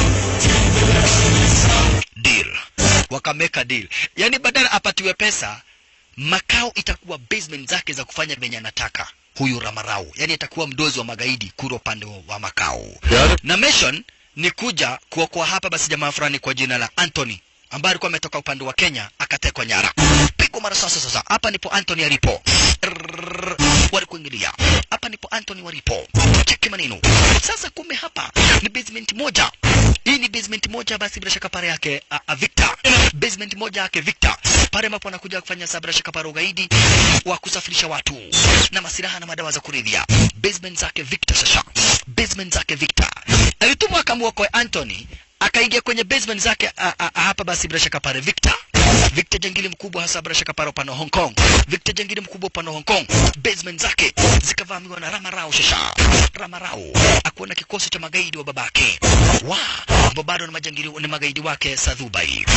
Deal. Wakameka deal. Yani badala apatiwe pesa, makao itakuwa basement zake za kufanya venye anataka huyu Ramarao. Yani itakuwa mdozi wa magaidi kuro pande wa makao. Na mission ni kuja kuokoa hapa basi jamaa fulani kwa jina la Anthony ambaye alikuwa ametoka upande wa Kenya akatekwa nyara. Pigwa mara sasa. Hapa ndipo Anthony alipo. Walikuingilia. Hapa ndipo Anthony walipo. Cheki maneno. Sasa kumbe hapa ni basement moja. Hii ni basement moja basi bila shaka pare yake Victor. Basement moja yake Victor. Pare ambapo anakuja kufanya sabra shaka pare ugaidi wa kusafirisha watu na masilaha na madawa za kulevya. Basement zake Victor sasa. Basement zake Victor. Alitumwa akamwokoa Anthony akaingia kwenye basement zake hapa basi bila shaka pare Victor. Victor jangili mkubwa hasa bila shaka pare upande wa Hong Kong. Victor jangili mkubwa upande wa Hong Kong. Basement zake zikavamiwa na Ramarao shasha. Ramarao akuona kikosi cha magaidi wa babake. Bado na majangili ni magaidi wake Sadhubai.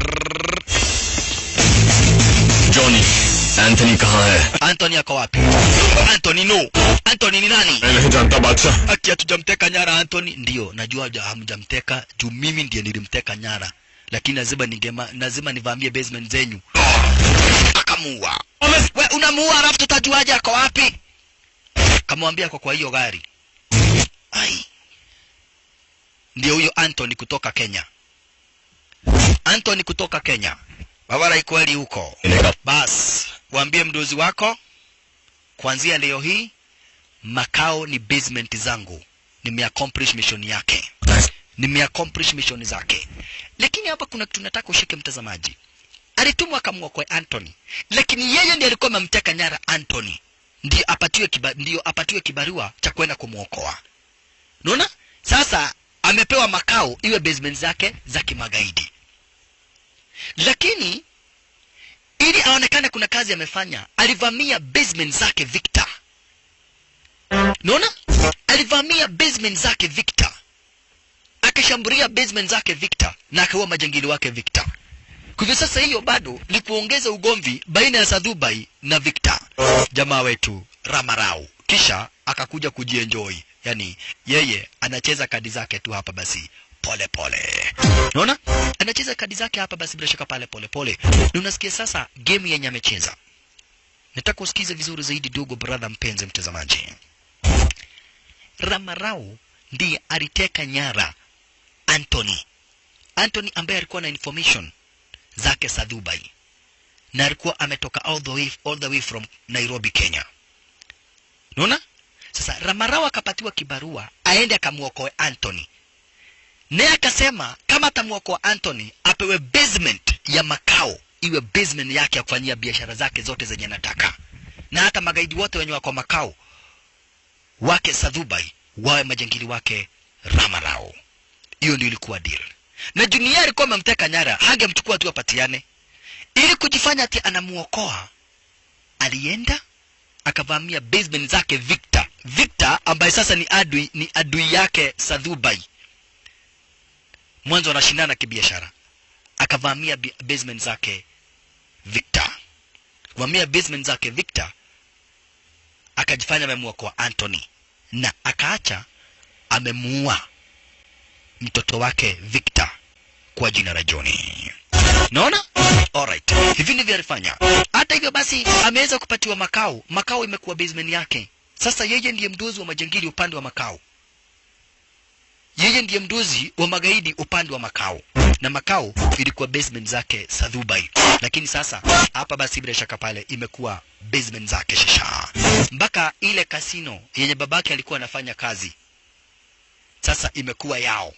Johnny, Anthony kahan hai? Anthony ako wapi? Anthony no. Anthony ni nani? Nahi janta Badshah. Akia tujamteka nyara Anthony. Ndio, najua hamjamteka juu mimi ndiye nilimteka nyara. Lakini lazima nivamie basement zenyu. Akamuua. Wewe unamuua alafu tutajuaje ako wapi? Kamwambia kwa hiyo gari. Ai. Ndio huyo Anthony kutoka Kenya. Anthony kutoka Kenya. Bawala ikweli huko. Bas, waambie mdozi wako kuanzia leo hii makao ni basement zangu. Nimeaccomplish mission yake. Nimeaccomplish mission zake. Lakini hapa kuna kitu nataka ushike mtazamaji. Alitumwa akamwokoa Anthony, lakini yeye ndiye alikuwa amemteka nyara Anthony. Ndio apatiwe kibarua cha kwenda kumuokoa. Unaona? Sasa amepewa makao iwe basement zake za kimagaidi. Lakini ili aonekane kuna kazi amefanya, alivamia basement zake Victor. Unaona? Alivamia basement zake Victor. Akashambulia basement zake Victor na akaua majangili wake Victor. Kwa hivyo sasa hiyo bado ni kuongeza ugomvi baina ya Sadhubai na Victor, jamaa wetu Ramarau. Kisha akakuja kujienjoy. Yani yeye anacheza kadi zake tu hapa basi pole pole. Unaona? Anacheza kadi zake hapa basi bila shaka pale pole pole. Na unasikia sasa game yenye amecheza. Nataka usikize vizuri zaidi dogo brother mpenzi mtazamaji. Ramarau ndiye aliteka nyara Anthony ambaye alikuwa na information zake Sadhubai. Na alikuwa ametoka all the way from Nairobi, Kenya. Unaona? Sasa Ramarau akapatiwa kibarua aende akamuokoe Anthony. Naye akasema kama atamuokoa Anthony apewe basement ya makao, iwe basement yake ya kufanyia biashara zake zote zenye anataka. Na hata magaidi wote wenye wako makao wake Sadhubai wawe majangili wake Ramarau. Hiyo ndio ilikuwa deal. Na Junior alikuwa amemteka nyara, hangemchukua tu apatiane. Ili kujifanya ati anamuokoa, alienda akavamia basement zake Victor ambaye sasa ni adui yake Sadhubai. Mwanzo wanashindana kibiashara. Akavamia basement zake Victor. Kuvamia basement zake Victor, akajifanya amemuokoa Anthony na akaacha amemuua mtoto wake Victor kwa jina la Johnny. Naona? Alright. Hivi ndivyo alifanya. Hata hivyo basi ameweza kupatiwa makao. Makao imekuwa basement yake. Sasa yeye ndiye mdozi wa majangili upande wa makao. Yeye ndiye mdozi wa magaidi upande wa makao. Na makao ilikuwa basement zake Sadhubai. Lakini sasa hapa basi bila shaka pale imekuwa basement zake Shisha. Mpaka ile kasino yenye babake alikuwa anafanya kazi sasa imekuwa yao.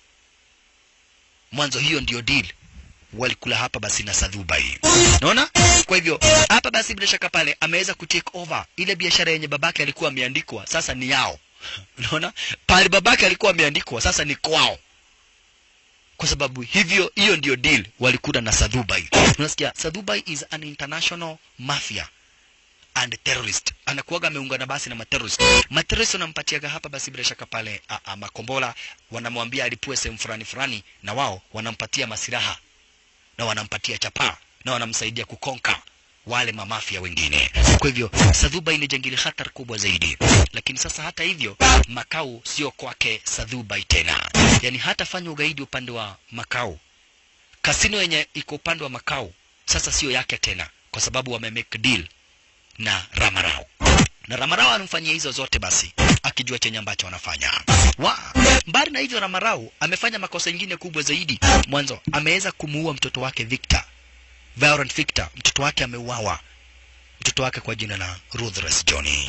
Mwanzo hiyo ndio deal walikula hapa basi na Sadhubai. Unaona? Kwa hivyo hapa basi bila shaka pale ameweza kutake over ile biashara yenye babake alikuwa ameandikwa, sasa ni yao. Unaona? Pale babake alikuwa ameandikwa sasa ni kwao. Kwa sababu hivyo hiyo ndio deal walikula na Sadhubai. Unasikia? Sadhubai is an international mafia and terrorist. Anakuaga ameungana basi na materrorist. Materrorist wanampatiaga hapa basi bila shaka pale makombola, wanamwambia alipue sehemu fulani na wao wanampatia masiraha na wanampatia chapa na wanamsaidia kukonka wale mamafia wengine. Kwa hivyo Sadhubai ni jangili hatari kubwa zaidi. Lakini sasa hata hivyo makao sio kwake Sadhubai tena. Yani hata fanya ugaidi upande wa makao. Kasino yenye iko upande wa makao sasa sio yake tena kwa sababu wamemake deal na Ramarau. Na Ramarau anamfanyia hizo zote basi akijua chenye ambacho wanafanya. Mbali na hivyo Ramarau amefanya makosa mengine kubwa zaidi. Mwanzo ameweza kumuua mtoto wake Victor. Violent Victor, mtoto wake ameuawa. Mtoto wake kwa jina la Ruthless Johnny.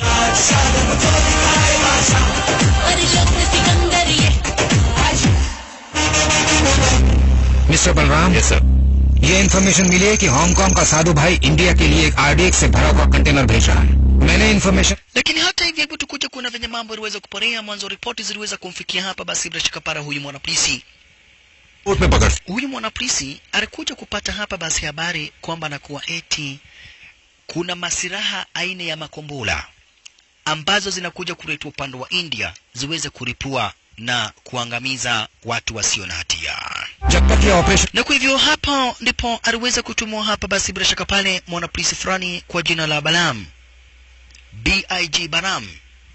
Mister Balram. Yes sir. ये information मिली है कि हांगकांग का साधु भाई इंडिया के लिए एक आरडीएक्स से भरा हुआ कंटेनर भेज रहा है। मैंने information lakini hata hivyo hebu tukuje kuna venye mambo yaliweza kuporea. Mwanzo ripoti ziliweza kumfikia hapa basi bila shaka para huyu mwanapolisi. Huyu mwanapolisi alikuja kupata hapa basi habari kwamba nakuwa eti kuna masiraha aina ya makombola ambazo zinakuja kuletwa upande wa India ziweze kuripua na kuangamiza watu wasio na hatia. Na kwa hivyo hapa ndipo aliweza kutumwa hapa basi bila shaka pale mwanapolisi fulani kwa jina la Balam, BIG Baram,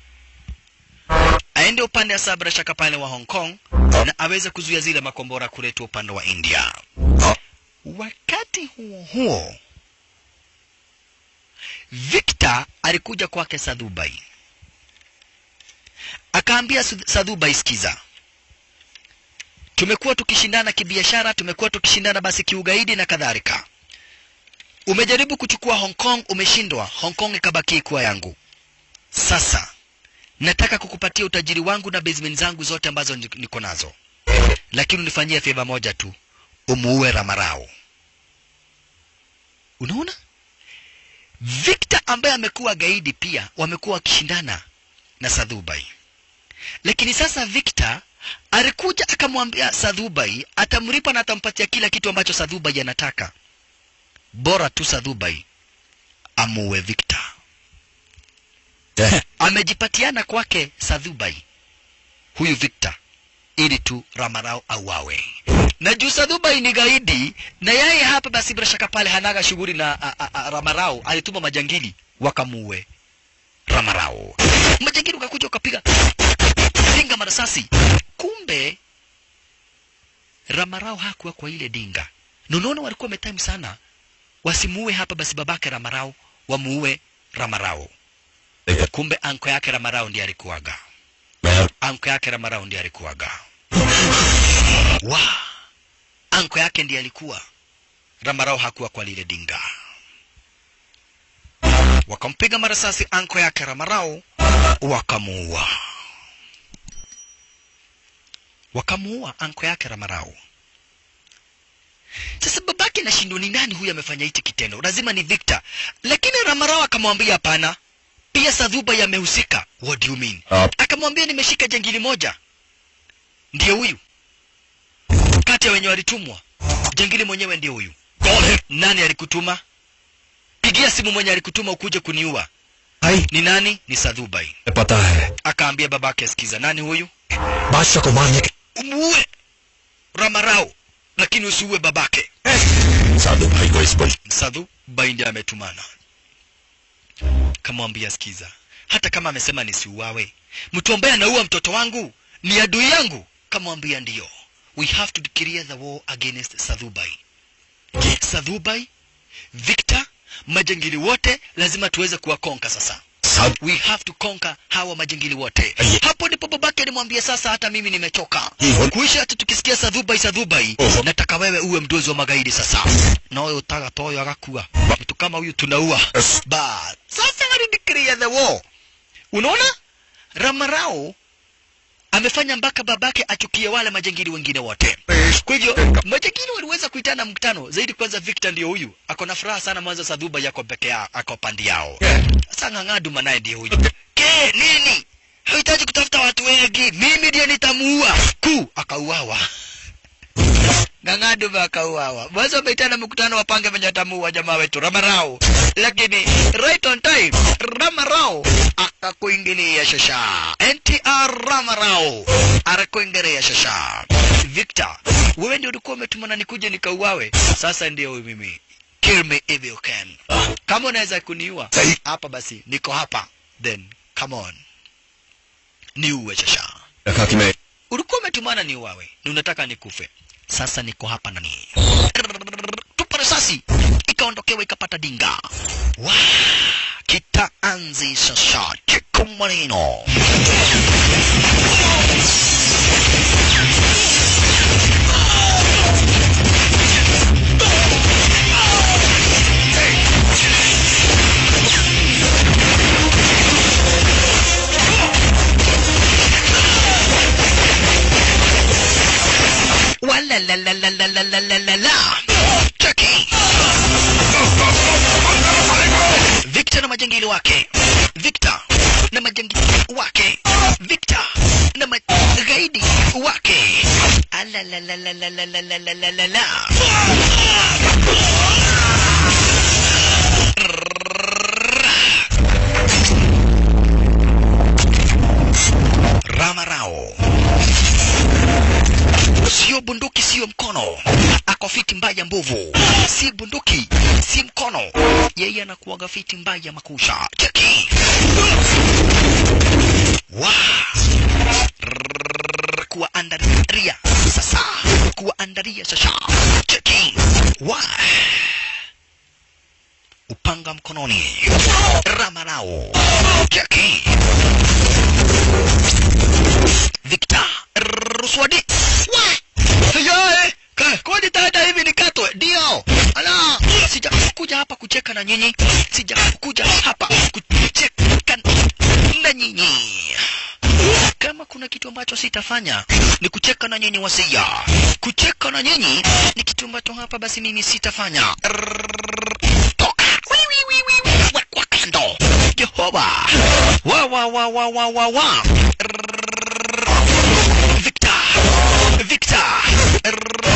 aende upande wa bila shaka pale wa Hong Kong na aweze kuzuia zile makombora kuletwa upande wa India. Wakati huo Victor alikuja kwake Sadhubai. Akaambia Sadhubai, sikiza, tumekuwa tukishindana kibiashara, tumekuwa tukishindana basi kiugaidi na kadhalika. Umejaribu kuchukua Hong Kong, umeshindwa. Hong Kong ikabaki kuwa yangu. Sasa nataka kukupatia utajiri wangu na basement zangu zote ambazo niko nazo. Lakini unifanyie favor moja tu, umuue Ramarau. Unaona? Victor ambaye amekuwa gaidi pia wamekuwa wakishindana na Sadhubai. Lakini sasa Victor alikuja akamwambia Sadhubai atamlipa na atampatia kila kitu ambacho Sadhubai anataka. Bora tu Sadhubai amuwe Victor. Amejipatiana kwake Sadhubai huyu Victor ili tu Ramarao auawe. Na juu Sadhubai ni gaidi, na yeye hapa basi bila shaka pale hanaga shughuli na Ramarao, alituma majangili wakamuwe Ramarao. Majangili wakakuja wakapiga dinga marasasi. Kumbe Ramarao hakuwa kwa ile dinga. Nonono walikuwa wametime sana wasimuue hapa basi babake Ramarao, wamuue Ramarao. Kumbe anko yake Ramarao ndiye alikuwaga. Anko yake Ramarao ndiye alikuwaga. Anko yake ndiye alikuwa. Ramarao hakuwa kwa lile dinga. Wakampiga marasasi anko yake Ramarao, wakamuua. Wakamuua anko yake Ramarao. Sasa babake na shindo, ni nani huyu amefanya hichi kitendo? Lazima ni Victor. Lakini Ramarao akamwambia hapana, pia Sadhubai amehusika. What do you mean? Akamwambia nimeshika jangili moja. Ndiye huyu. Kati ya wenye walitumwa, jangili mwenyewe ndiye huyu. Nani alikutuma? Pigia simu mwenye alikutuma ukuje kuniua. Hai. Ni nani? Ni Sadhubai. पता है. Akaambia babake, sikiza, nani huyu? बादशाह को मारने के. Umuue Ramarao, lakini usiue babake. Sadhubai को इस पर. Sadhubai ndiye ametumana. Kamwambia, sikiza, hata kama amesema nisiuawe, mtu ambaye anaua mtoto wangu ni adui yangu. Kamwambia ndio. We have to declare the war against Sadhubai. Sadhubai, Victor, majangili wote lazima tuweze kuwakonka sasa. We have to conquer hawa majangili wote. Hapo ndipo babake alimwambia, sasa hata mimi nimechoka kuishi hata tukisikia Sadhubai. Nataka wewe uwe mdozi wa magaidi sasa. Na wewe utaga toyo akakua. Mtu kama huyu tunaua. Ba, sasa alideclare the war. Unaona? Ramarao amefanya mpaka babake achukie wale majangili wengine wote. Kwa hivyo majangili waliweza kuitana mkutano zaidi. Kwanza Victor ndio huyu, ako na furaha sana. Mwanzo Sadhubai yako peke yao, ako pande yao. Sasa Ng'ang'adu manaye ndio huyu. Nini? Hahitaji kutafuta watu wengi, mimi ndiye nitamuua. Akauawa. Ng'ang'adu akauawa. Mwanzo wameitana mkutano wapange venye atamuua jamaa wetu Ramarao. Lakini right on time Ramarao akakuingilia shasha. NTR Ramarao akakuingilia shasha. Victor, wewe ndio ulikuwa umetumana nikuje nikauawe. Sasa ndio mimi. Kill me if you can. Kama unaweza kuniua hapa basi niko hapa. Then come on. Niuwe shasha. Ulikuwa umetumana niuawe, na unataka nikufe. Sasa niko hapa nani. Tupa risasi. Ikaondokewa ikapata dinga. Kitaanzi shasha. Chico Marino. Chucky. Victor na majangili wake. Victor na majangili wake. Victor na magaidi wake. Ramarao. Sio bunduki, sio mkono. Ako fiti mbaya mbovu. Si bunduki, si mkono. Yeye anakuwaga fiti mbaya makusha. Cheki. Kuwa andaria sasa. Kuwa andaria sasa. Cheki. Upanga mkononi. Ramarao. Cheki. Victor. Ruswadi. Kwani tada hivi nikatwe? Ndio. Ala, sijakuja hapa kucheka na nyinyi. Sijakuja hapa kucheka na nyinyi. Kama kuna kitu ambacho sitafanya ni kucheka na nyinyi wasia. Kucheka na nyinyi ni kitu ambacho hapa basi mimi sitafanya. Toka. Kwa kando. Jehova. Victor. Victor.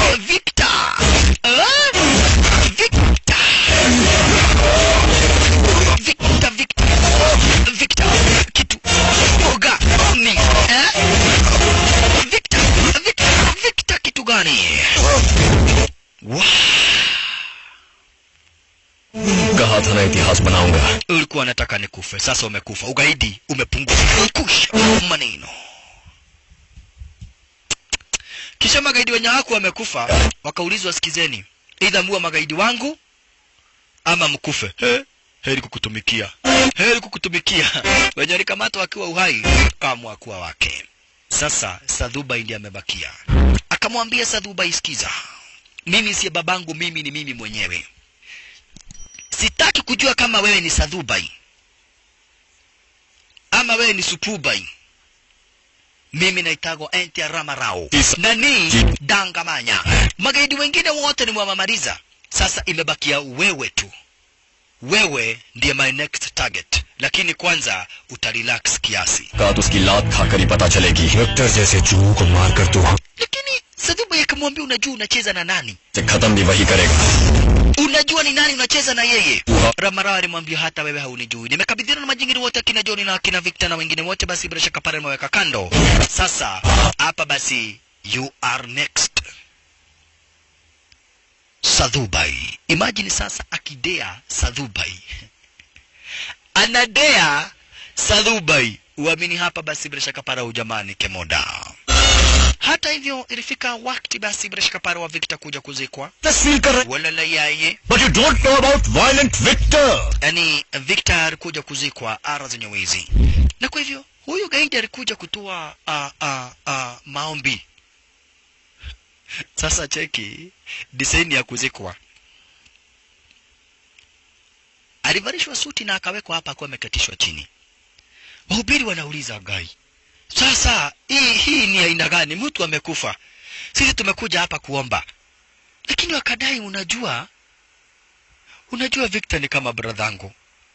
Victor. Victor. kitu gani? कहा था ना इतिहास बनाऊंगा. Ulikuwa unataka nikufe, sasa umekufa. Ugaidi umepungua. Kusha maneno. Kisha magaidi wenye haku wamekufa, wakaulizwa sikizeni, aidha muwe magaidi wangu ama mkufe. Heri kukutumikia. Heri kukutumikia. Wenye walikamatwa wakiwa uhai, kamwa kuwa wake. Sasa Sadhubai ndiye amebakia. Akamwambia Sadhubai, sikiza. Mimi si babangu, mimi ni mimi mwenyewe. Sitaki kujua kama wewe ni Sadhubai ama wewe ni Supubai. Mimi naitagwa Entia Ramarao. Nani Dangamanya. Magaidi wengine wote nimewamaliza. Sasa imebakia wewe tu. Wewe ndiye my next target. Lakini kwanza utarelax kiasi. कहा तो उसकी लात खाकर ही पता चलेगी. विक्टर जैसे चूहों को मारकर तू Lakini Sadhubai akamwambia, unajua unacheza na nani? से खत्म भी वही करेगा. Unajua ni nani unacheza na yeye? Ramarao alimwambia, hata wewe haunijui. Nimekabidhiwa na majingiri wote, kina Johnny na kina Victor na wengine wote, basi bila shaka pale nimeweka kando. Sasa hapa basi you are next. Sadhubai. Imagine sasa akidea Sadhubai. Anadea Sadhubai. Uamini hapa basi bila shaka para ujamani kemoda. Hata hivyo ilifika wakati basi bila shaka para wa Victor kuja kuzikwa. तस्वीर कर रहे. Wala la yaye. But you don't know about violent Victor. Yani Victor alikuja kuzikwa ara zenye wizi. Na kwa hivyo huyu gaidi alikuja kutoa maombi. Sasa cheki design ya kuzikwa. Alivalishwa suti na akawekwa hapa kwa amekatishwa chini. Wahubiri wanauliza gai. Sasa hii ni aina gani? Mtu amekufa. Sisi tumekuja hapa kuomba. Lakini wakadai unajua Victor ni kama bradhangu.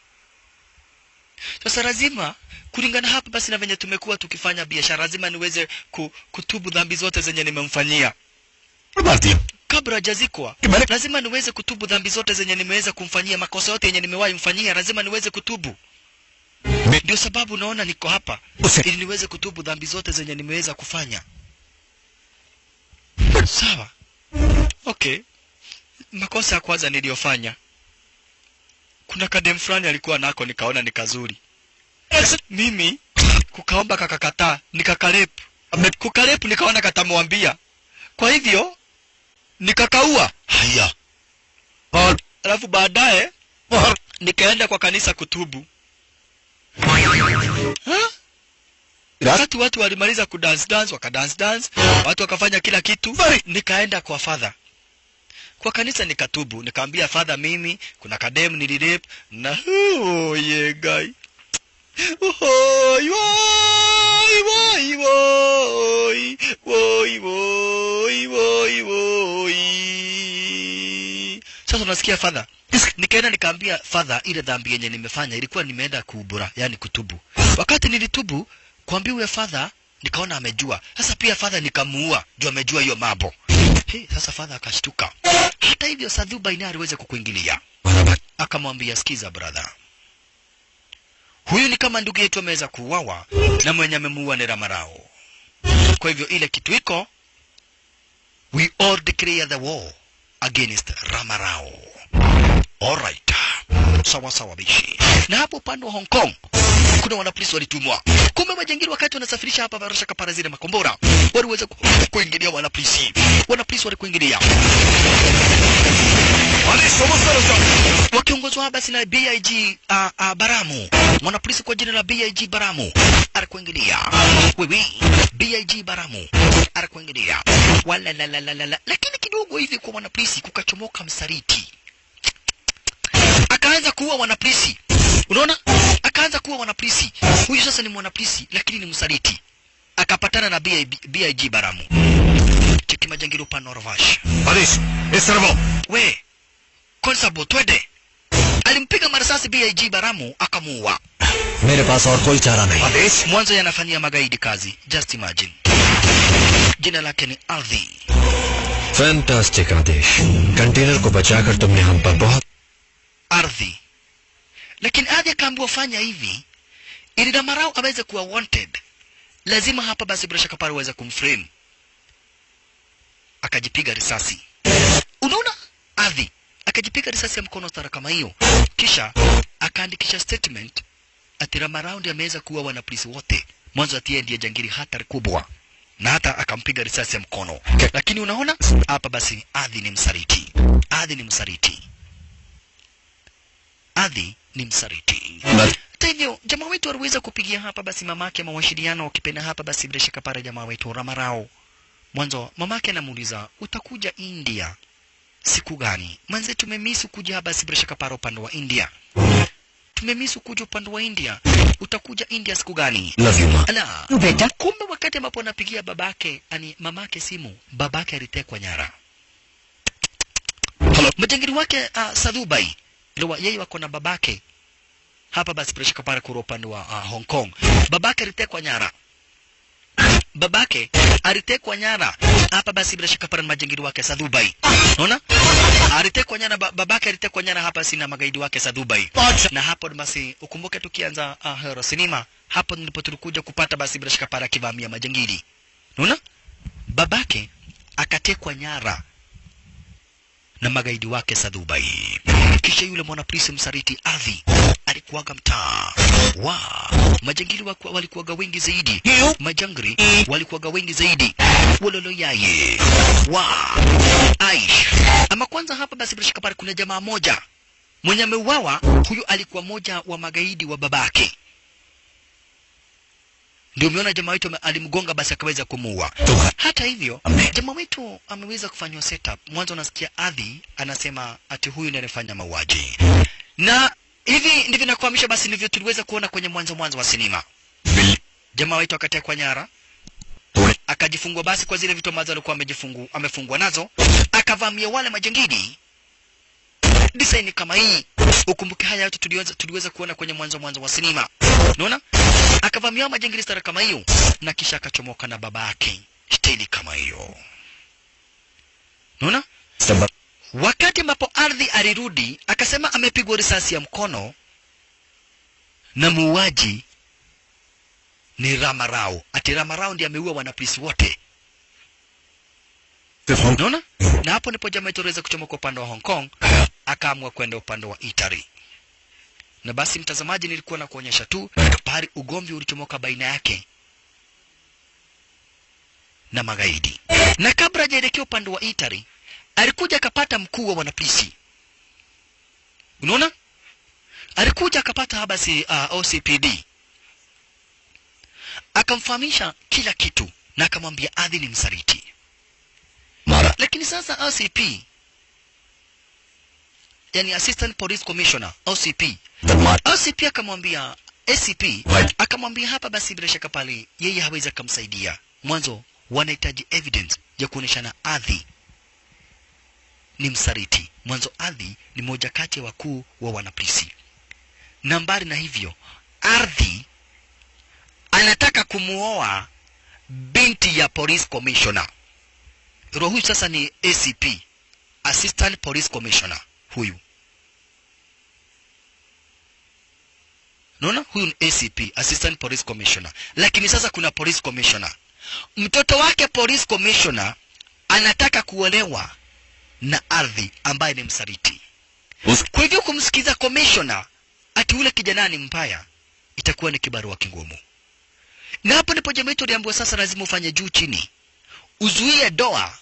Sasa lazima kulingana hapa basi na venye tumekuwa tukifanya biashara, lazima niweze kutubu dhambi zote zenye nimemfanyia. Kabla hajazikwa, lazima niweze kutubu dhambi zote zenye nimeweza kumfanyia, makosa yote yenye nimewahi mfanyia, lazima niweze kutubu. Ndio sababu naona niko hapa ili niweze kutubu dhambi zote zenye nimeweza kufanya. Sawa. Okay. Makosa ya kwanza niliyofanya, kuna kadem fulani alikuwa nako nikaona ni kazuri. Mimi kukaomba kakakataa, nikakarepu. Kukarepu nikaona katamwambia. Kwa hivyo nikakaua. Haya. Alafu baadaye nikaenda kwa kanisa kutubu. Wakati watu walimaliza kudance, wakadance, watu wakafanya kila kitu, nikaenda kwa father. Kwa kanisa nikatubu, nikaambia father, mimi kuna kadem nilirape na ye guy. Sasa unasikia father? Nikaenda nikaambia father ile dhambi yenye nimefanya ilikuwa nimeenda kuubura, yani kutubu. Wakati nilitubu kuambia huyo father nikaona amejua. Sasa pia father nikamuua, juu amejua hiyo mambo. Sasa father akashtuka. Hata hivyo Sadhubai naye aliweza kukuingilia. Akamwambia, sikiza brother. Huyu ni kama ndugu yetu ameweza kuuawa na mwenye amemuua ni Ramarao. Kwa hivyo ile kitu iko, we all declare the war against Ramarao. Alright. Sawa sawa bishi. Na hapo upande wa Hong Kong kuna wanapolisi walitumwa. Kumbe majangili wakati wanasafirisha hapa barasha kapara zile makombora, waliweza kuingilia wanapolisi. Wanapolisi walikuingilia. Wakiongozwa basi na BIG Baramu. Mwanapolisi kwa jina la BIG Baramu alikuingilia. Wewe BIG Baramu alikuingilia. Wala la. Lakini kidogo hivi kwa wanapolisi kukachomoka msaliti. Akaanza kuua wanapolisi. Unaona? Akaanza kuua wanapolisi. Huyu sasa ni mwanapolisi lakini ni msaliti. Akapatana na BIG Baramu. Cheki majangili upande wa Ravash. Alish, isarabo. We, Konsabo, twende. Alimpiga marasasi BIG Baramu akamuua. मेरे पास और कोई चारा नहीं. Alish, mwanzo yanafanyia magaidi kazi. Just imagine. Jina lake ni Ardhi. Fantastic Aadesh. Container को बचाकर तुमने हम पर बहुत Ardhi. Lakini Ardhi akaambiwa fanya hivi ili Ramarao aweze kuwa wanted. Lazima hapa basi bila shaka pale uweze kumframe. akajipiga risasi. Unaona? Adhi akajipiga risasi ya mkono stara kama hiyo, kisha akaandikisha statement ati Ramaraundi ameweza kuua wanapolisi wote. Mwanzo atie ndiye jangiri hatari kubwa, na hata akampiga risasi ya mkono. Lakini unaona hapa basi Adhi ni msaliti. Adhi ni msaliti. Adhi ni msaliti. Hivyo jamaa wetu aliweza kupigia hapa basi mamake mawasiliano, ukipenda hapa basi bila shaka para jamaa wetu Ramarao. Mwanzo mamake anamuuliza utakuja India siku gani? Mwanzo tumemisu kuja hapa basi bila shaka para upande wa India. Tumemisu kuja upande wa India. Utakuja India siku gani? Love you, ma. Ala. Kumbe wakati ambapo anapigia babake, ani mamake simu, babake alitekwa nyara. Hello. Majangili wake Sadhubai, ndio yeye wako na babake. Hapa basi bila shaka para kwa upande wa Hong Kong. Babake alitekwa nyara. Babake alitekwa nyara. Hapa basi bila shaka para majangili wake Sadhubai. Unaona? Alitekwa nyara, babake alitekwa nyara hapa sina magaidi wake Sadhubai. Na hapo basi ukumbuke tukianza Hero Cinema, hapo ndipo tulikuja kupata basi bila shaka para kivamia majangili. Unaona? Babake akatekwa nyara na magaidi wake Sadhubai. Kisha yule mwanapolisi msaliti Adhi alikuwaga mtaa. Majangili walikuwaga wengi zaidi. Majangili walikuwaga wengi zaidi. Wololo yaye. Aish. Ama kwanza hapa basi bila shaka pale kuna jamaa moja mwenye ameuawa. Huyu alikuwa moja wa magaidi wa babake. Ndio umeona jamaa wetu alimgonga basi akaweza kumuua. Hata hivyo jamaa wetu ameweza kufanywa setup. Mwanzo unasikia Adhi anasema ati huyu ndiye anafanya mauaji. Na hivi ndivyo nakuhamisha basi ndivyo tuliweza kuona kwenye mwanzo wa sinema. Jamaa wetu akatekwa nyara. Akajifungwa basi kwa zile vitu ambazo alikuwa amefungwa nazo. Akavamia wale majangili. Design kama hii. Ukumbuke haya yote tuliweza kuona kwenye mwanzo wa sinema. Unaona? Akavamia majangili stara kama hiyo na kisha akachomoka na babake. Stili kama hiyo. Unaona? Wakati ambapo Adhi alirudi akasema amepigwa risasi ya mkono na muuaji ni Ramarao. Ati Ramarao ndiye ameua wanapolisi wote. Unaona? Na hapo ndipo jamaa itaweza kuchomoka upande wa Hong Kong, akaamua kwenda upande wa Italy. Na basi mtazamaji, nilikuwa na kuonyesha tu pale ugomvi ulichomoka baina yake na magaidi. Na kabla hajaelekea upande wa Italy, alikuja akapata mkuu wa wanapolisi. Unaona? Alikuja akapata habari OCPD. Akamfahamisha kila kitu na akamwambia Adhi ni msaliti. Lakini sasa OCP, yani Assistant Police Commissioner, OCP akamwambia ACP, akamwambia hapa basi bila shaka pale yeye hawezi kumsaidia. Mwanzo wanahitaji evidence ya kuoneshana Adhi ni msaliti. Mwanzo Adhi ni moja kati ya wakuu wa wanapolisi. Nambari na hivyo Adhi anataka kumuoa binti ya Police Commissioner. Huyu sasa ni ACP, Assistant Police Commissioner huyu. Unaona? Huyu ni ACP, Assistant Police Commissioner. Lakini sasa kuna Police Commissioner. Mtoto wake Police Commissioner anataka kuolewa na Adhi ambaye ni msaliti. Kwa hivyo kumsikiza Commissioner ati ule kijana ni mbaya itakuwa ni kibarua kingumu. Na hapo ndipo jamaa yetu aliambiwa sasa lazima ufanye juu chini. Uzuie doa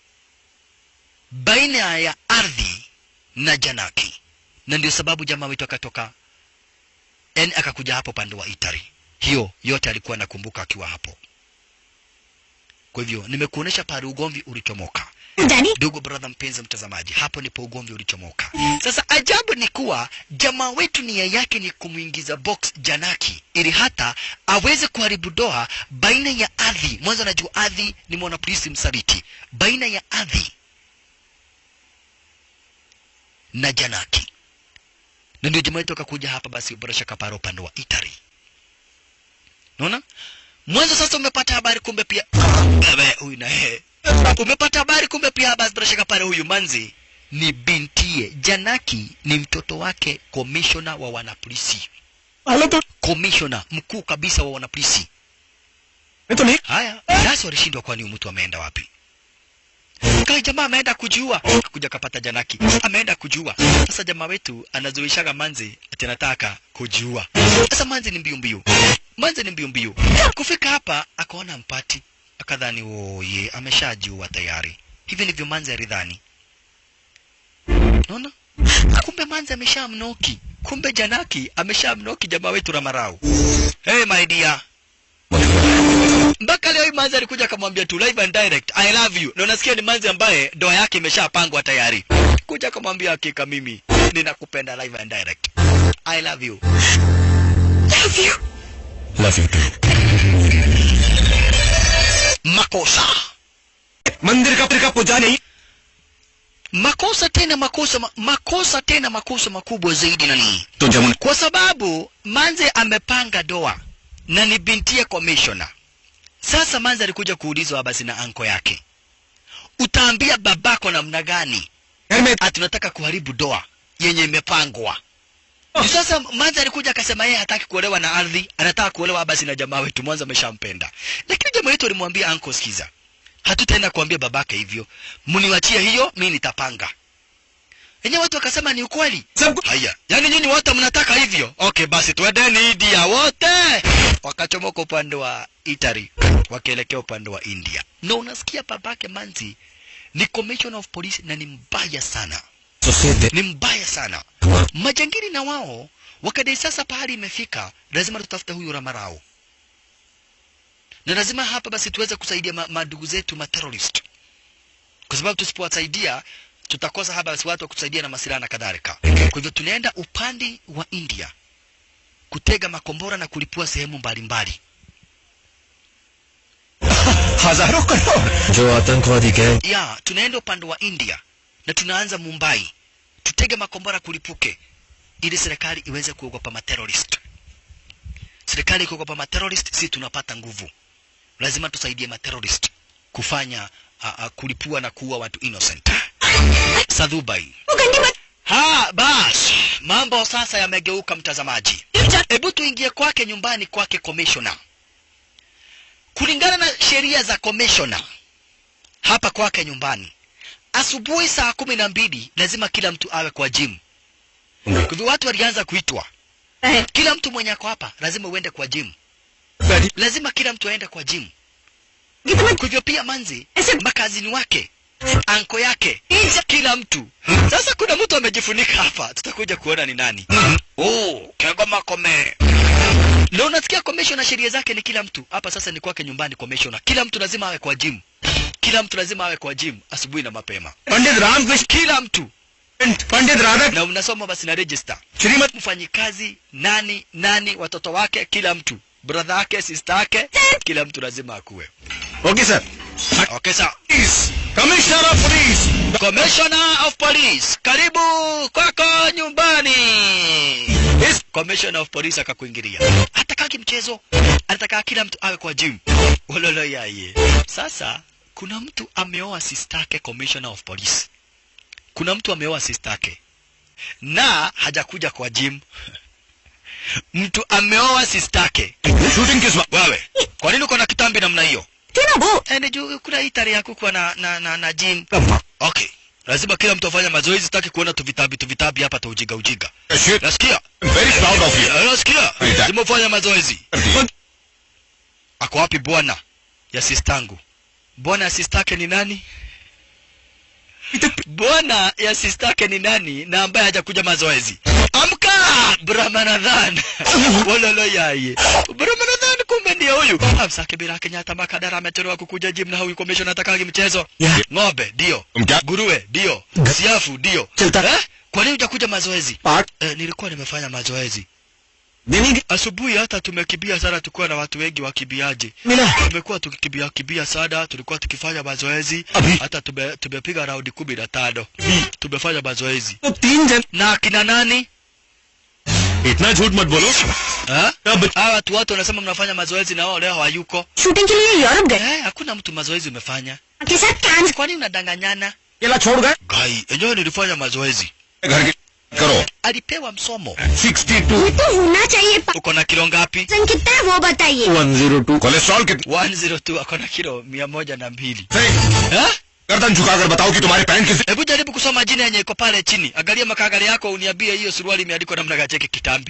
baina ya Adhi na Janaki. Na ndio sababu jamaa wetu akatoka akakuja hapo pande wa Italy. Hiyo yote alikuwa anakumbuka akiwa hapo. Kwa hivyo nimekuonesha pale ugomvi ulichomoka. Ndugu brother mpenzi mtazamaji, hapo ndipo ugomvi ulichomoka. Sasa ajabu ni kuwa jamaa wetu nia yake ni kumuingiza box Janaki ili hata aweze kuharibu doa baina ya Adhi. Mwanzo anajua Adhi ni mwanapolisi msaliti. Baina ya Adhi na Janaki. Na ndio jamaa wetu akakuja hapa basi uboresha kaparo upande wa Italy. Unaona? Mwanzo sasa umepata habari kumbe pia huyu na umepata habari kumbe pia basi bila shaka pale huyu manzi ni bintie. Janaki ni mtoto wake commissioner wa wanapolisi. Commissioner mkuu kabisa wa wanapolisi. Haya, sasa walishindwa kwani mtu ameenda wapi? Kai jamaa ameenda kujua. Kuja kapata Janaki. Ameenda kujua. Sasa jamaa wetu anazuishaga manzi ati anataka kujua. Sasa manzi ni mbio. Manzi ni mbio. Kufika hapa akaona mpati. Akadhani ye ameshajua tayari. Hivi ndivyo manzi alidhani. Unaona? Kumbe manzi ameshamnoki. Kumbe Janaki ameshamnoki jamaa wetu Ramarau. Hey my dear. Mpaka leo manzi alikuja akamwambia tu live and direct, I love you. Na unasikia ni manzi ambaye ndoa yake imeshapangwa tayari. Kuja akamwambia hakika mimi ninakupenda live and direct. I love you. Love you. Love you too. Makosa. मंदिर का पूजा नहीं. Makosa tena makosa makubwa zaidi nani? Kwa sababu manzi amepanga doa na ni binti ya commissioner. Sasa manzi alikuja kuulizwa basi na anko yake. Utaambia babako namna gani? Ati unataka kuharibu doa yenye imepangwa. Sasa manzi alikuja akasema yeye hataki kuolewa na ardhi, anataka kuolewa basi na jamaa wetu mwanzo ameshampenda. Lakini jamaa wetu alimwambia anko, sikiza. Hatutaenda kuambia babake hivyo. Mniwachie hiyo, mimi nitapanga. Wenyewe watu wakasema ni ukweli. Haya, yani nyinyi wote mnataka hivyo? Okay, basi twendeni India wote. Wakachomoka upande wa Italy, wakaelekea upande wa India. Na unasikia babake manzi ni commissioner of police na ni mbaya sana. Ni mbaya sana. Majangili na wao wakadai sasa pahali imefika, lazima tutafute huyu Ramarau. Na lazima hapa basi tuweze kusaidia madugu zetu terrorist. Kwa sababu tusipowasaidia tutakosa hapa basi watu wa kusaidia na masilaha na kadhalika. Kwa hivyo tunaenda upande wa India kutega makombora na kulipua sehemu mbalimbali. हजारों करोड़. जो आतंकवादी gang. Ya, tunaenda upande wa India na tunaanza Mumbai. Tutege makombora kulipuke ili serikali iweze kuogopa terrorist. Serikali ikiogopa terrorist, sisi tunapata nguvu. Lazima tusaidie terrorist kufanya kulipua na kuua watu innocent. Sadhubai. Bas, mambo sasa yamegeuka mtazamaji. Hebu tuingie kwake nyumbani kwake commissioner. Kulingana na sheria za commissioner, hapa kwake nyumbani, asubuhi saa 12 lazima kila mtu awe kwa gym. Kwa hivyo watu walianza kuitwa. Kila mtu mwenye ako hapa lazima uende kwa gym. Lazima kila mtu aende kwa gym. Kwa hivyo pia manzi, makazini wake, anko yake, kila mtu. Sasa kuna mtu amejifunika hapa, tutakuja kuona ni nani. Kegoma kome. Leo unasikia commissioner sheria zake ni kila mtu. Hapa sasa ni kwake nyumbani commissioner. Kila mtu lazima awe kwa gym. Kila mtu lazima awe kwa gym asubuhi na mapema. Pandit Ramkrishna. Kila mtu. Pandit Radha. Na unasoma basi na register. श्रीमत. Mfanyikazi, nani, watoto wake, kila mtu. Brother yake, sister yake, kila mtu lazima akuwe. Okay sir. Okay sir. Commissioner of Police. Commissioner of Police, karibu kwako nyumbani. Yes. Commissioner of Police akakuingilia. Hataki mchezo. Anataka kila mtu awe kwa gym. Ololo yaye. Sasa kuna mtu ameoa sister yake Commissioner of Police. Kuna mtu ameoa sister yake na hajakuja kwa gym. Mtu ameoa sister yake. Shooting kiss. Wewe, kwa nini uko na kitambi namna hiyo? Tena bo. Juu kuna Italy yako kwa na gym. Okay. Lazima kila mtu afanye mazoezi, sitaki kuona tuvitabi hapa ta ujiga. Nasikia? Very proud of you. Nasikia? Lazima ufanye mazoezi. Ako wapi bwana ya sistangu? Bwana ya sistake ni nani? Bwana ya sistake ni nani na ambaye hajakuja mazoezi? Amka! Brahmanadhan. Walolo yaye. Brahmanadhan kumbe ndiye huyu. Amsake bila Kenyatta makadara ametolewa kukuja gym na huyu commissioner atakagi mchezo. Ng'ombe ndio. Nguruwe ndio. Siafu ndio. Kwa nini hujakuja mazoezi? Nilikuwa nimefanya mazoezi. Asubuhi hata tumekimbia sana, tulikuwa na watu wengi wakibiaje. Tumekuwa tukikimbia sana, tulikuwa tukifanya mazoezi. Hata tumepiga raundi 15. Tumefanya mazoezi. Na kina nani? इतना झूठ मत बोलो. Watu wanasema mnafanya mazoezi na wao leo hayuko. Shooting के लिए यूरोप गए. Hakuna mtu mazoezi umefanya. के साथ कान. Kwa nini unadanganyana? Kila छोड़ गए. Gai, enyewe nilifanya mazoezi. घर के करो. Alipewa msomo. 62. तो होना चाहिए. Uko na kilo ngapi? वजन कितना है वो बताइए. 102. कोलेस्ट्रॉल कितना? 102. Ako na kilo 102. सही. गर्दन झुकाकर बताओ कि तुम्हारी पैंट किस. Hebu jaribu kusoma jina yenye iko pale chini. Angalia makagari yako uniambie hiyo suruali imeandikwa namna gani cheki kitambi.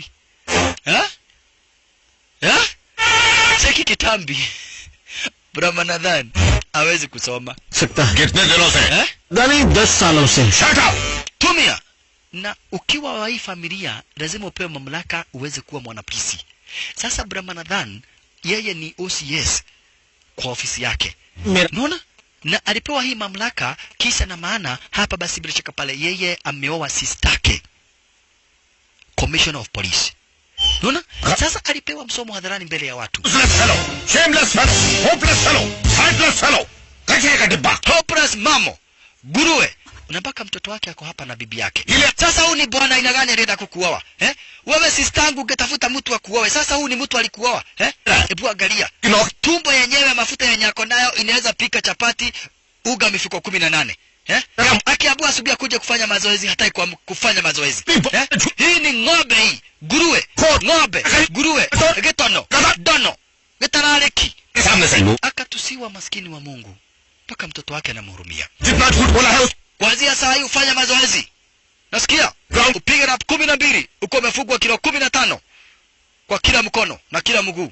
Cheki kitambi. Brahmanadhan hawezi kusoma. सकता. कितने दिनों से? Dani 10 सालों से. Shut up. Tumia. Na ukiwa wa hii familia lazima upewe mamlaka uweze kuwa mwanapolisi. Sasa Brahmanadhan yeye ni OCS kwa ofisi yake. Unaona? Na alipewa hii mamlaka kisa na maana hapa basi bila shaka pale yeye ameoa sistake. Commissioner of Police. Unaona? Sasa alipewa msomo hadharani mbele ya watu. Shameless fellow, hopeless fellow, sightless fellow. Kacheka dibba. Hopeless mamo. Guruwe. Unabaka mtoto wake ako hapa na bibi yake. Sasa huu ni bwana aina gani alienda kukuoa? Wewe sistangu ungetafuta mtu wa kuoa. Sasa huu ni mtu alikuoa. Hebu angalia. Tumbo yenyewe mafuta yenye yako nayo inaweza pika chapati uga mifuko 18. Akiambiwa asubuhi kuja kufanya mazoezi hataki kufanya mazoezi. Hii ni ng'ombe hii. Guruwe. Ng'ombe. Guruwe. Getono. Dono. Getarareki. Akatusiwa maskini wa Mungu. Mpaka mtoto wake anamhurumia. Kuanzia saa hii ufanya mazoezi. Nasikia? Upige rap 12 uko umefugwa kilo 15 kwa kila mkono na kila mguu.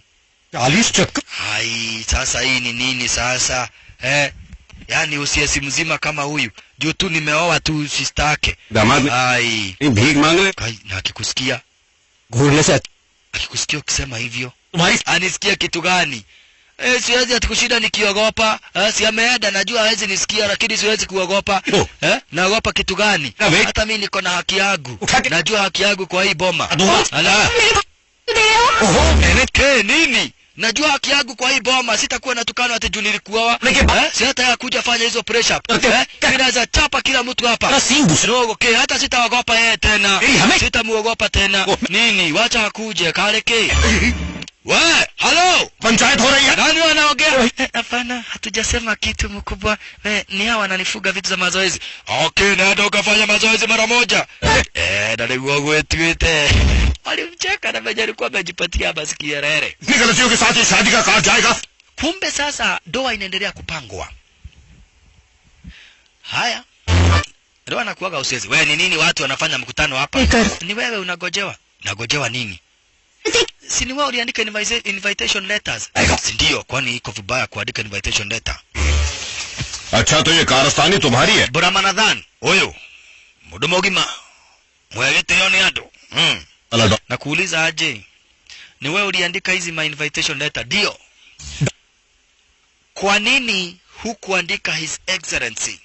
Hai, sasa hii ni nini sasa? Yaani usiesi mzima kama huyu. Juu tu nimeoa tu sister yake. Hai. भीख मांग रहे. Kai, na akikusikia. घूरने से. Akikusikia ukisema hivyo. Anisikia kitu gani? Siwezi atikushinda nikiogopa. Si ameenda najua hawezi nisikia lakini siwezi kuogopa. Naogopa kitu gani? Hata mimi niko na haki yangu. Najua haki yangu kwa hii boma. Ala. Nini? Najua haki yangu kwa hii boma. Sitakuwa natukana hata juu nilikuoa. Si hata ya kuja fanya hizo pressure up. Ninaweza chapa kila mtu hapa. Okay, hata sitaogopa yeye tena. Sitamuogopa tena. Nini? Wacha akuje kaleke. We, halo! Panchayat हो रही है. Nani wanaongea? Hapana, hatujasema kitu mkubwa. Ni hawa wananifuga vitu za mazoezi. Okay, nenda ukafanya mazoezi mara moja. Dada wangu wetu. Walimcheka na mwenye alikuwa amejipatia basi kierere. Ni गलतियों के साथ ये शादी का कार्ड जाएगा. Kumbe sasa doa inaendelea kupangwa. Haya. Ndio anakuaga usezi. Wewe ni nini watu wanafanya mkutano hapa? Ni wewe unagojewa. Nagojewa nini? Si ni wao uliandika invitation letters? Ndio, kwani iko vibaya kuandika invitation letter? अच्छा तो ये कारस्तानी तुम्हारी है. Brahmanadhan, huyo. Mdomo gima. Mwelete yoni ado. Na kuuliza aje? Ni wewe uliandika hizi my invitation letter? Ndio. Kwa nini hukuandika His Excellency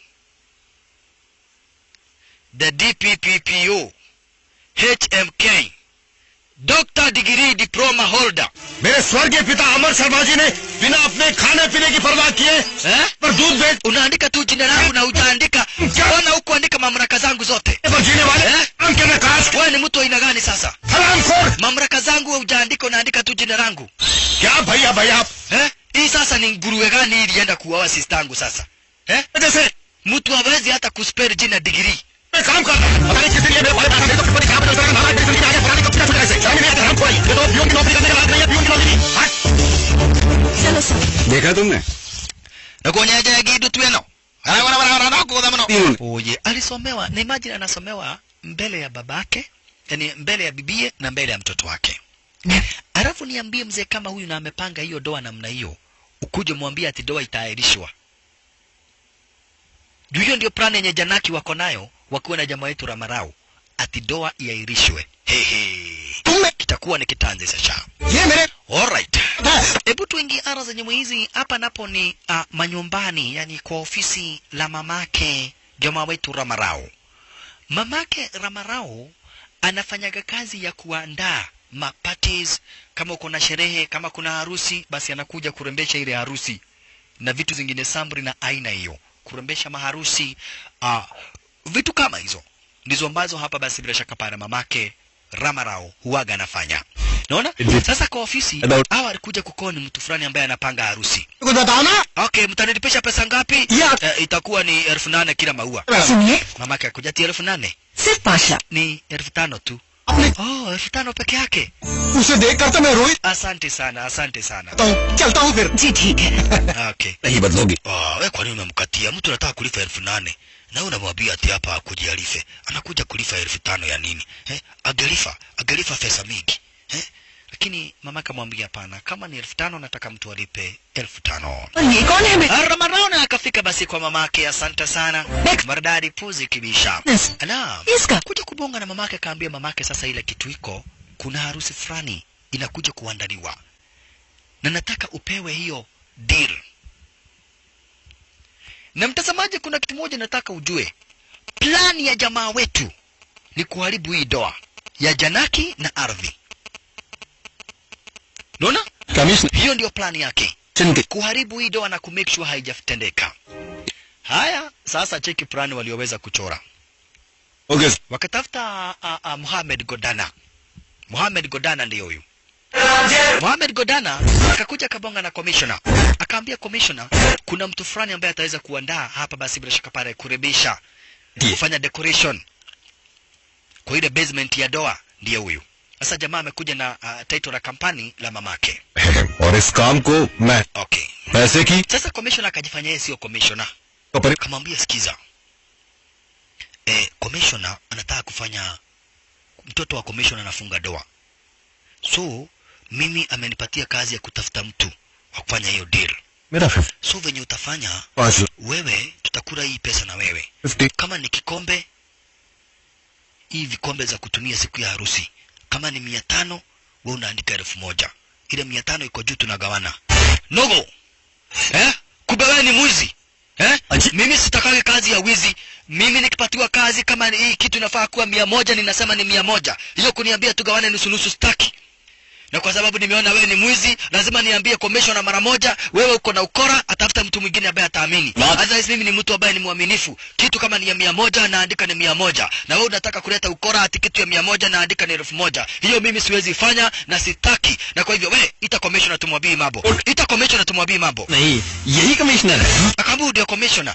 the DPPPO HMK doctor degree diploma holder मेरे स्वर्गीय पिता अमर शर्मा जी ने बिना अपने खाने पीने की परवाह किए पर दूध बेच. Unaandika tu jina langu na utaandika mbona huko andika mamlaka zangu zote पर जीने वाले अंके में काश. wewe ni mtu aina gani sasa? हरामखोर. Mamlaka zangu hujaandika unaandika tu jina langu. क्या भैया भैया hii sasa ni nguruwe gani ilienda kuoa sister yangu sasa? जैसे mtu hawezi hata kuspell jina degree. मैं काम करता हूं पता नहीं किस लिए मेरे बड़े पैसे तो पता नहीं कहां पे उसका हमारा डिग्री आगे पुरानी कब तक ऐसे शर्म नहीं आता हरामखोर. ये तो पियून की नौकरी करने का बात नहीं है. पियून की नौकरी चलो सर. देखा तुमने Na kuonyaje gidu tweno? Oye, alisomewa, na imagine anasomewa mbele ya babake, yani mbele ya bibie na mbele ya mtoto wake. Alafu niambie mzee kama huyu na amepanga hiyo doa namna hiyo, ukuje mwambie ati doa itaahirishwa. Hiyo ndio plan yenye Janaki wako nayo wakiwa na jamaa wetu Ramarau, ati doa iahirishwe. Kitakuwa ni kitanzi sasa. Alright. Hebu tuingie ara zenye hizi hapa napo ni manyumbani, yani kwa ofisi la mamake jamaa wetu Ramarau. Mamake Ramarau anafanyaga kazi ya kuandaa parties, kama uko na sherehe, kama kuna harusi, basi anakuja kurembesha ile harusi na vitu zingine sambri na aina hiyo, kurembesha maharusi, vitu kama hizo ndizo ambazo hapa basi bila shaka para mamake Ramarau huaga anafanya. Unaona? Sasa kwa ofisi hawa alikuja kukoni mtu fulani ambaye anapanga harusi. Okay, mtanilipisha pesa ngapi? Itakuwa ni 1800 kila maua. सुनिए Mamake akuja 1800. सिर्फ 5 लाख Ni 1500 tu. Oh, 5,000 peke yake. उसे देखकर तो मैं Rohit Asante sana, asante sana. चलता हूँ फिर। जी ठीक है। Okay. नहीं बदलोगी? Wewe kwa nini unamkatia? Mtu anataka kulipa 8,000. Na unamwambia ati hapa akuje alife. Anakuja kulifa 5,000 ya nini? Agelifa pesa mingi. Lakini mama akamwambia hapana, kama ni 5,000 nataka mtu alipe 5,000. ये कौन है मैं? Ramadhani akafika basi kwa mamake, asante sana. Maridadi puzi kibisha. Ana Iska. kuja kubonga na mamake, akaambia mamake sasa ile kitu iko, kuna harusi fulani inakuja kuandaliwa. Na nataka upewe hiyo deal. Na mtazamaji, kuna kitu moja nataka ujue. Plani ya jamaa wetu ni kuharibu hii doa ya Janaki na Ardhi. Unaona? Hiyo ndio plani yake. Kuharibu hii doa na kumake sure haijatendeka. Haya, sasa cheki plani walioweza kuchora. Okay. Wakatafuta Mohamed Godana. Mohamed Godana ndio huyu. Mohamed Godana akakuja kabonga na commissioner. Akaambia commissioner, kuna mtu fulani ambaye ataweza kuandaa hapa basi bila shaka pale kurebisha, kufanya decoration kwa ile basement ya doa, ndio huyu. Sasa jamaa amekuja na title la kampani la mamake. और इस काम को मैं Okay. पैसे की Sasa commissioner akajifanya yeye sio commissioner. Kamwambia sikiza. Commissioner anataka kufanya, mtoto wa commissioner anafunga doa. So mimi amenipatia kazi ya kutafuta mtu wa kufanya hiyo deal. So venye utafanya wewe, tutakula hii pesa na wewe. Kama ni kikombe, hii vikombe za kutumia siku ya harusi, kama ni 500, wewe unaandika 1,000. Ile 500 iko juu tunagawana. Nogo. Kumbe wewe ni mwizi. Mimi sitakagi kazi ya wizi. Mimi nikipatiwa kazi kama hii kitu inafaa kuwa 100, ninasema ni 100. Hiyo kuniambia tugawane nusu nusu staki. Na kwa sababu nimeona wewe ni mwizi, lazima niambie commissioner mara moja, wewe uko na ukora, atafuta mtu mwingine ambaye ataamini. Otherwise mimi ni mtu ambaye ni mwaminifu. Kitu kama ni ya 100 naandika ni 100. Na wewe unataka kuleta ukora ati kitu ya 100 naandika ni 1,000. Hiyo mimi siwezi fanya na sitaki. Na kwa hivyo wewe ita commissioner tumwambie mambo. Ita commissioner tumwambie mambo. नहीं यही कमिश्नर है। Akaambia ndio commissioner.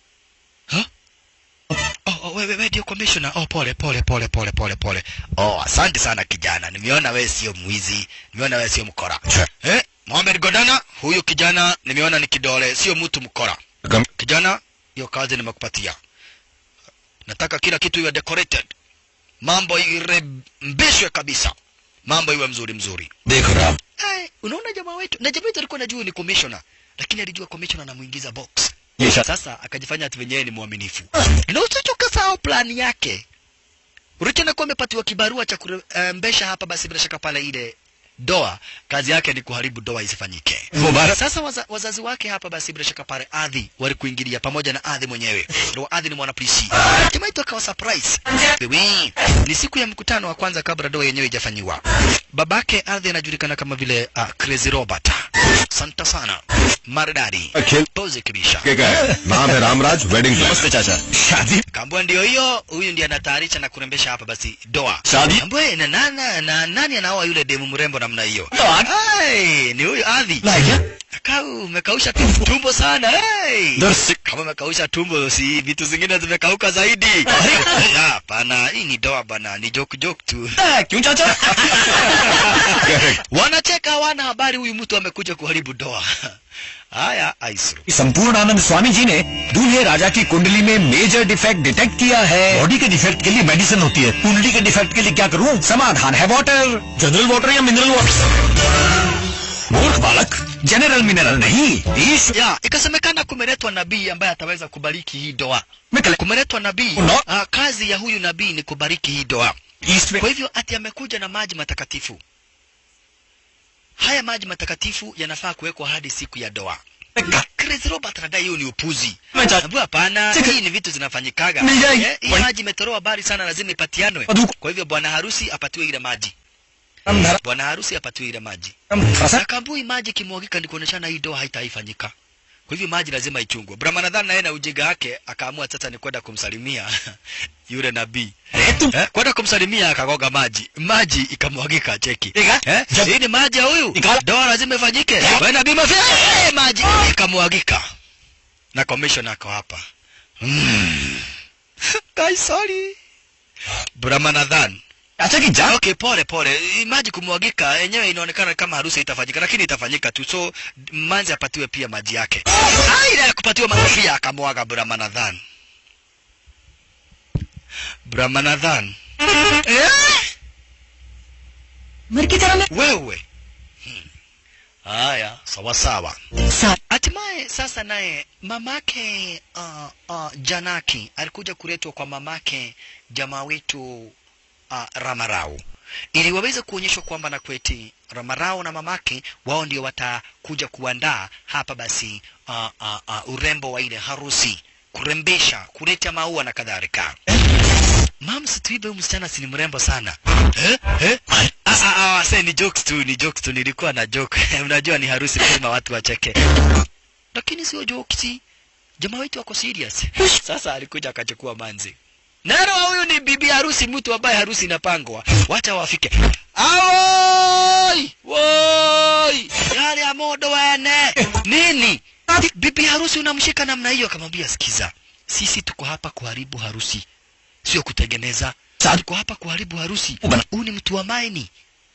Wewe ndio commissioner. Pole. Asante sana kijana. Nimeona wewe sio mwizi, nimeona wewe sio mkora. Mohamed Godana, huyu kijana nimeona ni kidole, sio mtu mkora. Kijana, hiyo kazi nimekupatia. Nataka kila kitu iwe decorated. Mambo irembeshwe kabisa. Mambo iwe mzuri. देखो Ram, Unaona jamaa wetu, na jamaa wetu alikuwa anajua ni commissioner, lakini alijua commissioner anamuingiza box. Sasa akajifanya ati wenyewe ni mwaminifu. Na usichoka sawa plani yake. Urichana kwa amepatiwa kibarua cha kurembesha hapa basi bila shaka pale ile doa, kazi yake ni kuharibu doa isifanyike. Sasa wazazi wake hapa basi bila shaka pale Adhi walikuingilia pamoja na Adhi mwenyewe. Ndio Adhi ni mwana polisi. Jamaa itu akawa surprise. Wewe, ni siku ya mkutano wa kwanza kabla doa yenyewe haijafanywa. Babake Adhi anajulikana kama vile Crazy Robert. Santa sana. Maridadi. Pose kibisha. नाम है रामराज वेडिंग। नमस्ते चाचा। शादी Kambwa ndio hiyo, huyu ndiye anatayarisha na kurembesha hapa basi doa. शादी Kambwa na nani anaoa yule demu mrembo namna hiyo? Ni huyu Adhi. Umekausha tumbo sana. Kama umekausha tumbo, si vitu zingine zimekauka zaidi. Hapana, hii ni doa bana, ni joke tu. क्यों चाचा? Wanacheka, wana habari huyu mtu amekuja kuharibu doa. Haya, Aisru. संपूर्ण आनंद स्वामी जी ने दूल्हे राजा की कुंडली में major defect detect किया है। बॉडी के डिफेक्ट के लिए मेडिसिन होती है, कुंडली के डिफेक्ट के लिए क्या करूं? समाधान है वाटर, जनरल वाटर या मिनरल वाटर। मूर्ख बालक, जनरल मिनरल नहीं, ikasemekana kumeletwa nabii ambaye ataweza kubariki hii doa. Kumeletwa nabii. Kazi ya huyu nabii ni kubariki hii doa. Kwa hivyo ati amekuja na maji matakatifu. Haya maji matakatifu yanafaa kuwekwa hadi siku ya doa. Crazy Robert anadai hiyo ni upuzi. Sababu hapana, hii ni vitu zinafanyikaga. Hii maji imetolewa habari sana, lazima ipatianwe. Kwa hivyo bwana harusi apatiwe ile maji. Bwana harusi apatiwe ile maji. Akambui maji kimwagika ni kuoneshana hii doa haitaifanyika. Kwa hivyo maji lazima ichungwe. Brahmanadhan naye na ujinga wake akaamua sasa ni kwenda kumsalimia yule nabii. Kwenda kumsalimia akagoga maji. Maji ikamwagika, cheki. Hii ni maji ya huyu. Doa lazima ifanyike. Wewe nabii mafia, maji ikamwagika. Na commissioner ako hapa. Guys, sorry. Brahmanadhan अच्छा की जान Okay, pole. Maji kumwagika yenyewe inaonekana kama harusi itafanyika, lakini itafanyika tu. So manzi apatiwe pia maji yake. Ile kupatiwa maji pia akamwaga Brahmanadhan. Wewe. Haya, sawa. Hatimaye sasa naye mamake Janaki alikuja kuletwa kwa mamake jamaa wetu Ramarao, ili waweze kuonyeshwa kwamba na kweti Ramarao na mamake wao ndio watakuja kuandaa hapa basi urembo wa ile harusi, kurembesha, kuleta maua na kadhalika. Mams, tuibe msichana si ni mrembo sana. Sasa ni jokes tu, nilikuwa na joke. Unajua ni harusi lazima watu wacheke. Lakini sio jokes. Jamaa wetu wako serious. Sasa alikuja akachukua manzi. Nero huyu ni bibi harusi, mtu ambaye harusi inapangwa. Wacha wafike. Woi! Yale ya modo wane. Nini? Bibi harusi unamshika namna hiyo? Akamwambia sikiza. Sisi tuko hapa kuharibu harusi. Sio kutengeneza. Tuko hapa kuharibu harusi. Huyu ni mtu wa maini.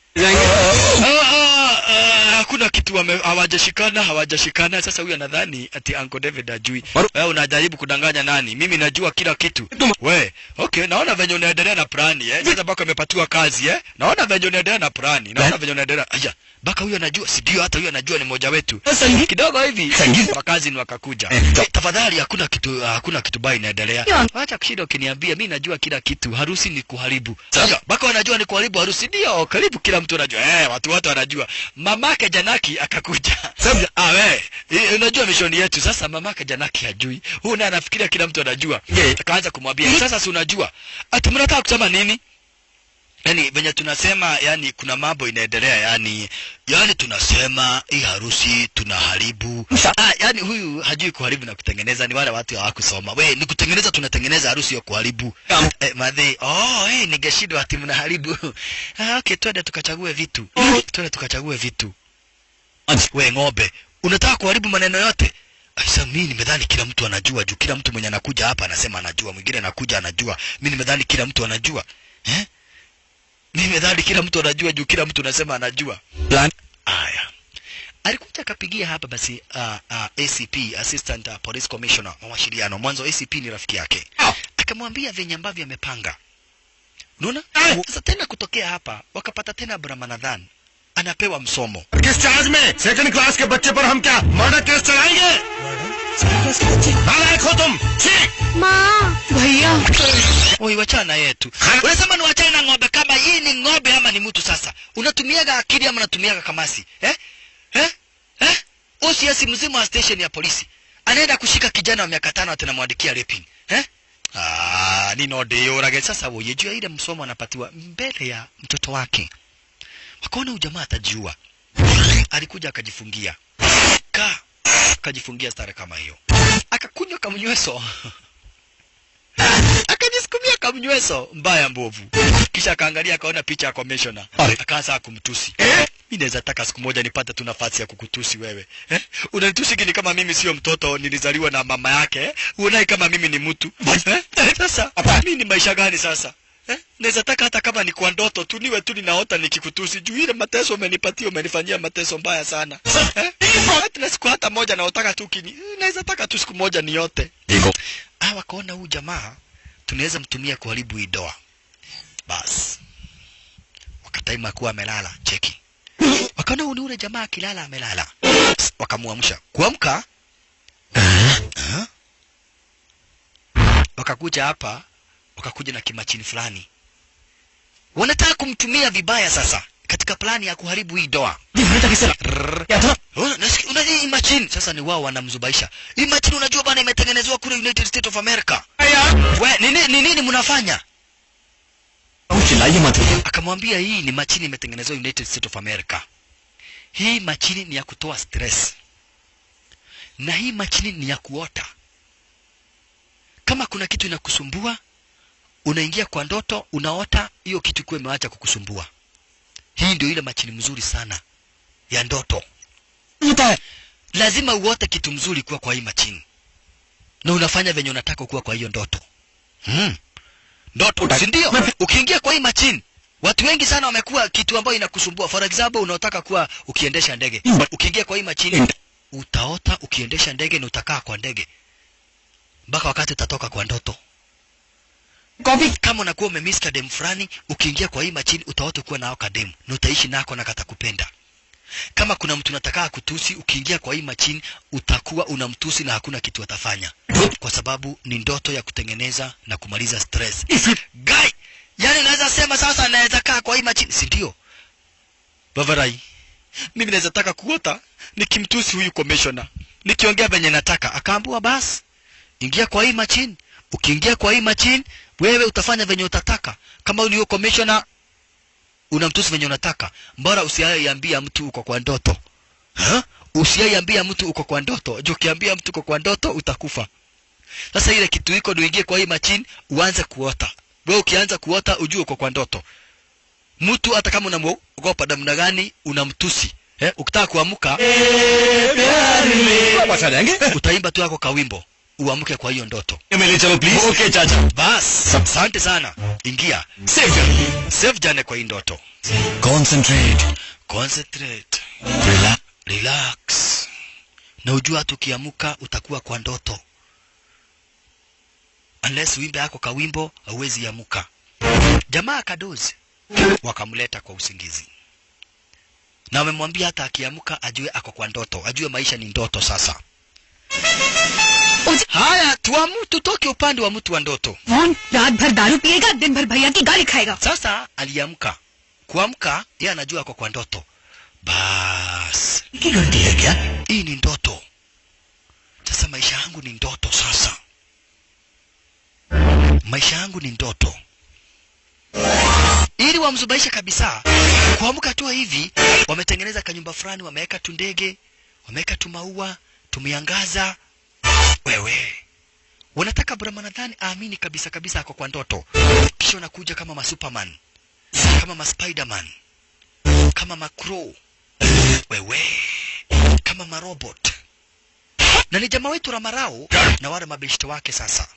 Hakuna kitu hawajashikana. Sasa huyu anadhani ati Uncle David ajui. Wewe unajaribu kudanganya nani? Mimi najua kila kitu. We, okay, naona venye unaendelea na plani Sasa baka amepatiwa kazi Naona venye unaendelea na plani. Naona venye unaendelea. Aya, baka huyu anajua, si ndio? Hata huyu anajua ni mmoja wetu. Kidogo hivi wakazi ni wakakuja. Tafadhali hakuna kitu baya inaendelea. Acha kushinda ukiniambia mimi najua kila kitu. Harusi ni kuharibu. Sasa baka wanajua ni kuharibu harusi, ndio karibu kila mtu anajua. Watu wote wanajua. Mamake Janaki akakuja. Unajua mishoni yetu. Sasa mamake Janaki hajui. Huyu naye anafikiria kila mtu anajua. Akaanza kumwambia, sasa si unajua ati mnataka kusema nini? Yani venye tunasema, yani kuna mambo inaendelea, yani tunasema hii harusi tunaharibu. Yani huyu hajui kuharibu na kutengeneza, ni wale watu hawakusoma. We, ni kutengeneza, tunatengeneza, harusi ya kuharibu. Madhe, ningeshindwa ati mnaharibu. Okay, twende tukachague vitu. We ng'ombe, unataka kuharibu maneno yote? Sasa mimi nimedhani kila mtu anajua, juu kila mtu mwenye anakuja hapa anasema anajua, mwingine anakuja anajua. Mimi nimedhani kila mtu anajua. Mimi nimedhani kila mtu anajua, juu kila mtu anasema anajua. Aya. Alikuja akapigia hapa basi ACP, Assistant Police Commissioner wa mawasiliano. Mwanzo ACP ni rafiki yake. Akamwambia venye ambavyo amepanga. Unaona? Sasa tena kutokea hapa wakapata tena Brahmanadhan anapewa msomo. किस charge में second class के बच्चे पर हम क्या murder case चलाएंगे? नालायक हो तुम? माँ भैया Oi, wachana yetu. Unasema ni wachana na ng'ombe, kama hii ni ng'ombe ama ni mtu sasa? Unatumiaga akili ama unatumiaga kamasi? OCS mzima wa station ya polisi anaenda kushika kijana wa miaka 5 atanamwandikia raping. Nino deo rage. Sasa wewe jua ile msomo anapatiwa mbele ya mtoto wake. Wakaona ujamaa atajiua. Alikuja akajifungia. Akajifungia stare kama hiyo. Akakunywa kamnyweso. Akajisikumia kamnyweso mbaya mbovu. Kisha akaangalia akaona picha ya commissioner. Akaanza kumtusi. Mimi naweza taka siku moja nipate tu nafasi ya kukutusi wewe. Unanitusi kini kama mimi sio mtoto nilizaliwa na mama yake. Unaona kama mimi ni mtu. Sasa mimi ni maisha gani sasa? Naweza taka hata kama ni kwa ndoto tu niwe tu ninaota nikikutusi, juu ile mateso umenipatia, umenifanyia mateso mbaya sana. Hata siku hata moja naotaka tu naweza taka tu siku moja ni yote. Wakaona huyu jamaa tunaweza mtumia kuharibu hii doa. Bas. Wakataima kuwa amelala, cheki. Wakaona ule jamaa akilala amelala. Wakamuamsha. Kuamka? Wakakuja hapa, wakakuja na kimachini fulani. Wanataka kumtumia vibaya sasa katika plani ya kuharibu hii doa. Unajua hii machine sasa ni wao wanamzubaisha. Hii machine unajua bana imetengenezwa kule United States of America. We, nini mnafanya? Akamwambia hii ni machine imetengenezwa United States of America. Hii machine ni ya kutoa stress. Na hii machine ni ya kuota. Kama kuna kitu inakusumbua, unaingia kwa ndoto, unaota hiyo kitu kwa imeacha kukusumbua. Hii ndio ile machini mzuri sana ya ndoto. Lazima uote kitu mzuri kwa hii machini. Na unafanya venye unataka kuwa kwa hiyo ndoto. Ndoto, si ndio? Ukiingia kwa hii machini, Watu wengi sana wamekuwa kitu ambayo inakusumbua. For example, unataka kuwa ukiendesha ndege. Ukiingia kwa hii machine, utaota ukiendesha ndege na utakaa kwa ndege. Mpaka wakati utatoka kwa ndoto. Kama unakuwa umemiss kadem fulani, ukiingia kwa hii machine utaota kuwa nao kadem na utaishi nako na katakupenda. Kama kuna mtu unataka kutusi, ukiingia kwa hii machine utakuwa unamtusi na hakuna kitu atafanya. Kwa sababu ni ndoto ya kutengeneza na kumaliza stress. Guy, yani naweza sema sasa naweza kaa kwa hii machine, si ndio? Bavarai, mimi naweza taka kuota nikimtusi huyu commissioner. Nikiongea venye nataka, akaambiwa basi ingia kwa hii machine. Ukiingia kwa hii machine, wewe utafanya venye utataka. Kama ulio commissioner unamtusi venye unataka, mbona usiaiambia mtu uko kwa ndoto? Usiaiambia mtu uko kwa ndoto. Je, ukiambia mtu uko kwa ndoto utakufa. Sasa ile kitu iko ndio ingie kwa hii machine uanze kuota. Wewe ukianza kuota ujue uko kwa ndoto. Mtu hata kama unamuogopa namna gani unamtusi. Ukitaka kuamka utaimba tu yako kawimbo uamke kwa hiyo ndoto. Chalo please. Okay chacha. Bas, asante sana. Ingia. Save jane kwa hii ndoto. Concentrate. Relax. Na ujua tukiamka utakuwa kwa ndoto. Unless wimbe yako kawimbo hauwezi amka. Jamaa kadozi wakamleta kwa usingizi. Na wamemwambia hata akiamka ajue ako kwa ndoto, ajue maisha ni ndoto sasa. Haya, tutoke upande wa mtu wa ndoto. रात भर दारू पिएगा, दिन भर भैया की गाली खाएगा. Sasa aliamka. Kuamka yeye anajua ako kwa ndoto. Bas. Hii ni ndoto. Sasa maisha yangu ni ndoto sasa. Maisha yangu ni ndoto. Ili wamzubaisha kabisa, kuamka tu hivi, wametengeneza kanyumba fulani, wameweka tu ndege, wameweka tu maua, tumeangaza. Wewe wanataka Brahmanadhani aamini kabisa kabisa ako kwa ndoto. Kisha unakuja kama ma Superman, kama ma Spiderman, kama ma Crow, wewe kama ma robot. Na ni jamaa wetu Ramarao na wale mabeshte wake sasa.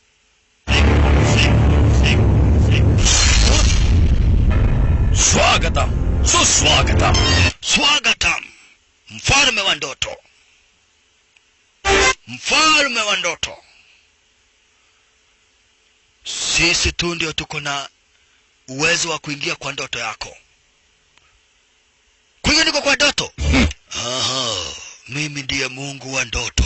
Swagatam, suswagatam. Swagatam, mfalme wa ndoto. Mfalme wa ndoto. Sisi tu ndio tuko na uwezo wa kuingia kwa ndoto yako. Kuingia niko kwa ndoto. Mimi ndiye Mungu wa ndoto.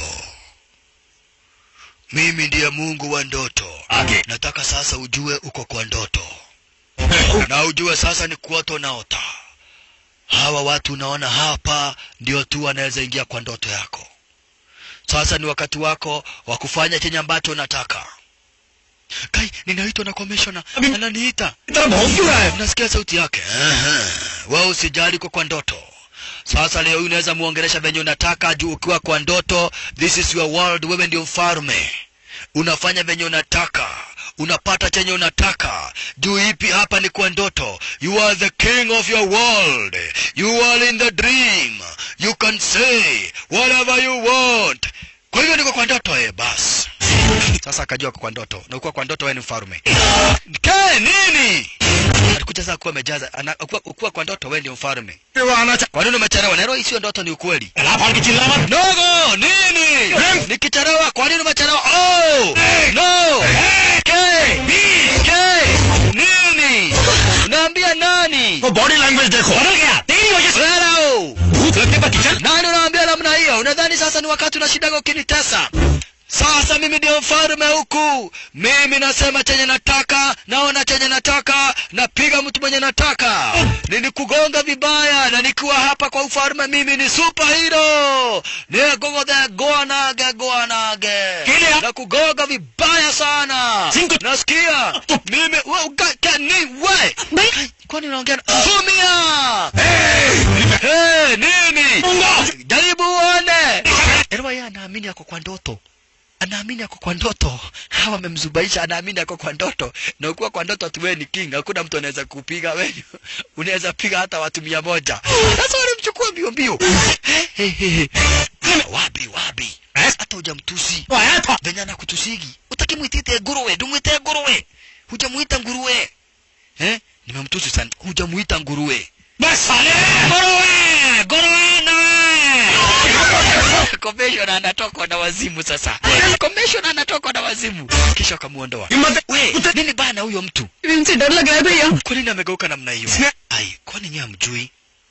Mimi ndiye Mungu wa ndoto. Nataka sasa ujue uko kwa ndoto. Na ujue sasa ni kuota naota. Hawa watu unaona hapa ndio tu wanaweza ingia kwa ndoto yako. Sasa ni wakati wako wa kufanya chenye ambacho unataka. Kai, ninaitwa na commissioner. Ananiita. Nasikia sauti yake. Wewe usijali kwa ndoto. Sasa leo unaweza muongelesha venye unataka juu ukiwa kwa ndoto. This is your world. Wewe ndio mfalme. Unafanya venye unataka. Unapata chenye unataka. Juu ipi hapa ni kwa ndoto. You are the king of your world. You are in the dream. You can say whatever you want. Kwa hivyo niko kwa ndoto bas. Sasa akajua kwa ndoto. Na ukiwa kwa ndoto wewe ni mfalme. Nini? Alikuja sasa kuwa amejaza. Ukiwa kwa ndoto wewe ndio mfalme. Kwa nini umechelewa? Nero isiyo ndoto ni ukweli. Ndogo, nini? Nikichelewa, kwa nini umechelewa? Oh! No! Nini? Unaambia nani? Body language देखो. बदल गया. तेरी वजह से. भूत लगने पर kitchen. Nani unaambia namna hiyo? Unadhani sasa ni wakati unashindaga ukinitesa? Sasa mimi ndio mfalme huku. Mimi nasema chenye nataka, naona chenye nataka, napiga mtu mwenye nataka. Nilikugonga vibaya na nikiwa hapa kwa ufalme mimi ni superhero. Nigongo the goanage. Na kugonga vibaya sana. Nasikia. Mimi wewe. Kwani unaongea? Sumia. Nini? Jaribu uone. Erwa yeye anaamini yako kwa ndoto. Anaamini yako kwa ndoto. Hawa wamemzubaisha, anaamini yako kwa ndoto. Na ukiwa kwa ndoto atu wewe ni king. Hakuna mtu anaweza kupiga wewe. Unaweza piga hata watu 100. Sasa walimchukua mbio. Wabi. Hata hujamtusi. Venye anakutusigi. Utakimuitite nguruwe, dumwite nguruwe. Hujamuita nguruwe. Nimemtusi sana. Hujamuita nguruwe. बस साले Nguruwe na. Commissioner anatoka na wazimu sasa. Commissioner anatoka na wazimu. Kisha akamuondoa. We, nini bana huyo mtu? इनसे डर लग रहा है भैया. Kwa nini amegeuka namna hiyo? Ai, kwani nyinyi hamjui?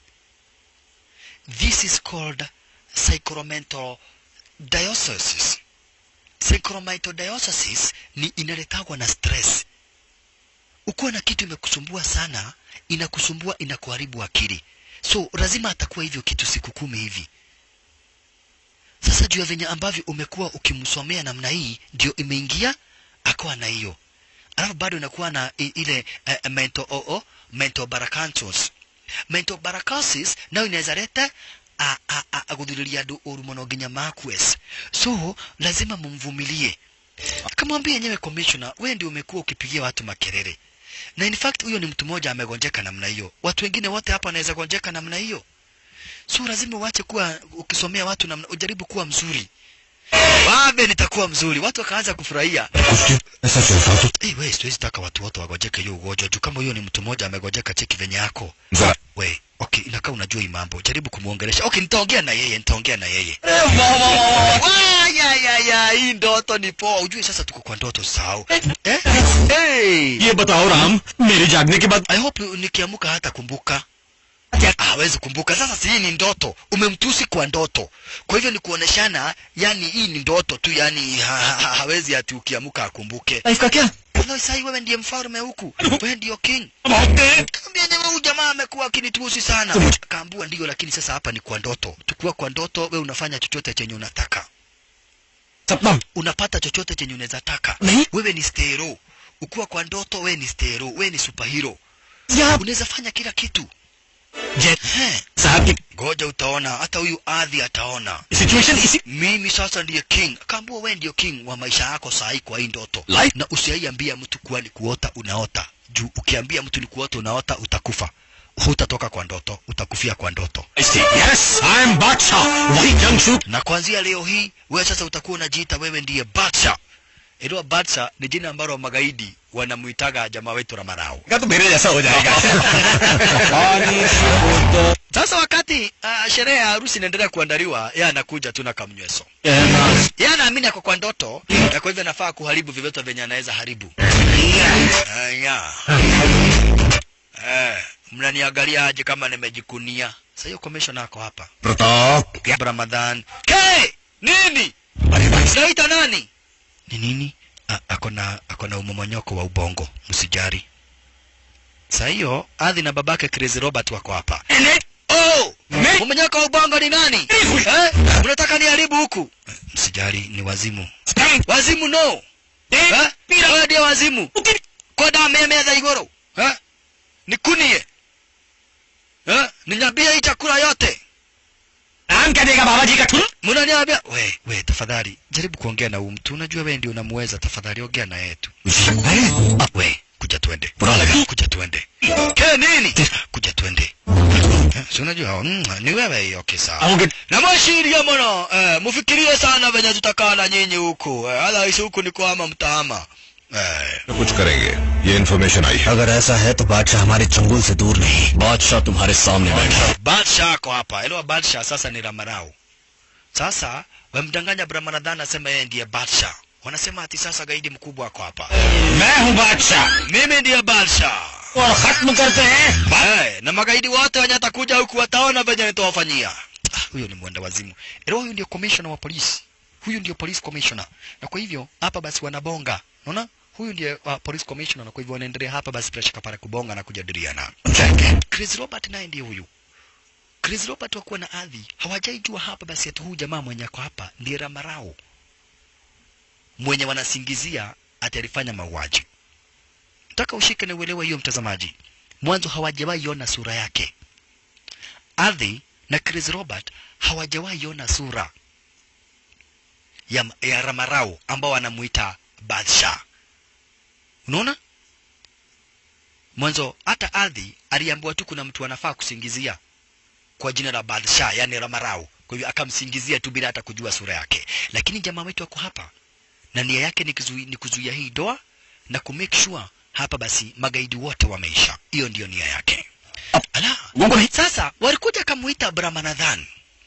This is called sacramental diocese. Sacramental diocese ni inaletagwa na stress. Ukiwa na kitu imekusumbua sana, inakusumbua, inakuharibu akili. So lazima atakuwa hivyo kitu siku 10 hivi. Sasa juu ya venye ambavyo umekuwa ukimsomea namna hii ndio imeingia akawa na hiyo. Alafu bado inakuwa na ile mental barakantos. Mental barakantos nao inaweza leta agudhuriria ndu uru muno nginya makwes. So lazima mumvumilie. Akamwambia yenyewe commissioner, wewe ndio umekuwa ukipigia watu makelele. Na in fact huyo ni mtu mmoja amegonjeka namna hiyo. Watu wengine wote hapa wanaweza gonjeka namna hiyo. So lazima uache kuwa ukisomea watu namna, ujaribu kuwa mzuri. Wabe nitakuwa mzuri. Watu wakaanza kufurahia. Wewe siwezi taka watu wote wagonjeke hiyo ugonjwa. Juu kama huyo ni mtu mmoja amegonjeka, cheki venye yako. We, okay, inakaa unajua hii mambo. Jaribu kumuongelesha. Okay, nitaongea na yeye. Hii ndoto ni poa. Ujue sasa tuko kwa ndoto sao. ये बताओ राम, मेरे जागने के बाद I hope nikiamuka hata kumbuka. Hawezi kumbuka. Sasa si hii ni ndoto. Umemtusi kwa ndoto. Kwa hivyo ni kuoneshana, yani hii ni ndoto tu, yani hawezi ati ukiamuka akumbuke. इसका क्या? No, sasa wewe ndiye mfalme huku. Wewe ndiyo king. Kaambia jamaa, huyu jamaa amekuwa akinitusi sana. Kaambua ndio, lakini sasa hapa ni kwa ndoto. Tukiwa kwa ndoto, wewe unafanya chochote chenye unataka. Unapata chochote chenye unaweza taka. Wewe ni stero. Ukiwa kwa ndoto, wewe ni stero. Wewe ni superhero. Unaweza fanya kila kitu. Ngoja utaona, hata huyu Adhi ataona. Mimi sasa ndiye king. Kaambua wewe ndio king wa maisha yako saa hii kwa hii ndoto. Na usiaiambia mtu kuwa ni kuota unaota. Juu ukiambia mtu ni kuota unaota, utakufa. Hutatoka kwa ndoto, utakufia kwa ndoto. Yes, I am Badsha. Wahi Jiangsu. Na kuanzia leo hii wewe sasa utakuwa unajiita wewe ndiye Badsha. Ilo Badsha ni jina ambalo magaidi wanamuitaga jamaa wetu Ramarao. तो मेरे जैसा हो जाएगा. Sasa wakati sherehe ya harusi inaendelea kuandaliwa, yeye anakuja tu na kamnyweso. Yeye anaamini ako kwa ndoto, na kwa hivyo anafaa kuharibu viveto vyenye anaweza haribu. Mnaniangalia aje kama nimejikunia? Sasa hiyo commissioner ako hapa. Pratap. Ramadhan. Nini? Naita nani? Ni nini? Akona umomonyoko wa ubongo, msijari. Sasa hiyo Adhi na babake Crazy Robert wako hapa. Umomonyoko wa ubongo ni nani? Unataka niharibu huku? Msijari, ni wazimu. Wazimu no. Wewe ndiye wazimu. Kwa damu ya igoro. Nikunie. Ninyambia hii chakula yote. नाम क्या देगा बाबा जी का ठुन? Mnaniambia we tafadhali jaribu kuongea na huyu mtu, unajua wewe ndio unamuweza, tafadhali ongea na yeye tu. We kuja tuende. Kuja tuende. Nini? Kuja tuende. Si unajua ni wewe hiyo kisa. Na mwashiria mwana, mfikirie sana venye tutakaa na nyinyi huko. Hala isi huko ni kwa ama mtaama. तो कुछ करेंगे, ये इन्फॉर्मेशन आई है. अगर ऐसा है तो बादशाह हमारे चंगुल से दूर नहीं. बादशाह तुम्हारे सामने बैठा. Badsha ako hapa. Elewa Badsha sasa ni Ramarao. Sasa wamdanganya Brahmanadhan asema yeye ndiye Badsha. Wanasema ati sasa gaidi mkubwa ako hapa. मैं हूँ बादशाह. Mimi ndiye Badsha. और खत्म करते हैं. Na magaidi wote wenye atakuja huku wataona venye nitawafanyia. Huyo ni mwenda wazimu. Elewa huyu ndio commissioner wa polisi. Huyu ndio police commissioner. Na kwa hivyo hapa basi wanabonga. Unaona? Huyu ndiye police commissioner, na kwa hivyo wanaendelea hapa basi pressure kapara kubonga na kujadiliana. Chris Robert naye ndiye huyu. Chris Robert wakuwa na Adhi hawajaijua hapa basi ati huyu jamaa mwenye ako hapa ndiye Ramarao, mwenye wanasingizia atalifanya mauaji. Nataka ushike na uelewe hiyo mtazamaji. Mwanzo hawajawahi iona sura yake. Adhi na Chris Robert hawajawahi iona sura ya Ramarao ambao anamuita Badsha. Unaona? Mwanzo hata Adhi aliambiwa tu kuna mtu anafaa kusingizia kwa jina la Badsha, yani Ramarao. Kwa hivyo akamsingizia tu bila hata kujua sura yake. Lakini jamaa wetu wako hapa na nia yake ni kuzuia hii doa na kumake sure hapa basi magaidi wote wameisha. Hiyo ndio nia yake. Ala, sasa walikuja kumuita Brahmanathan.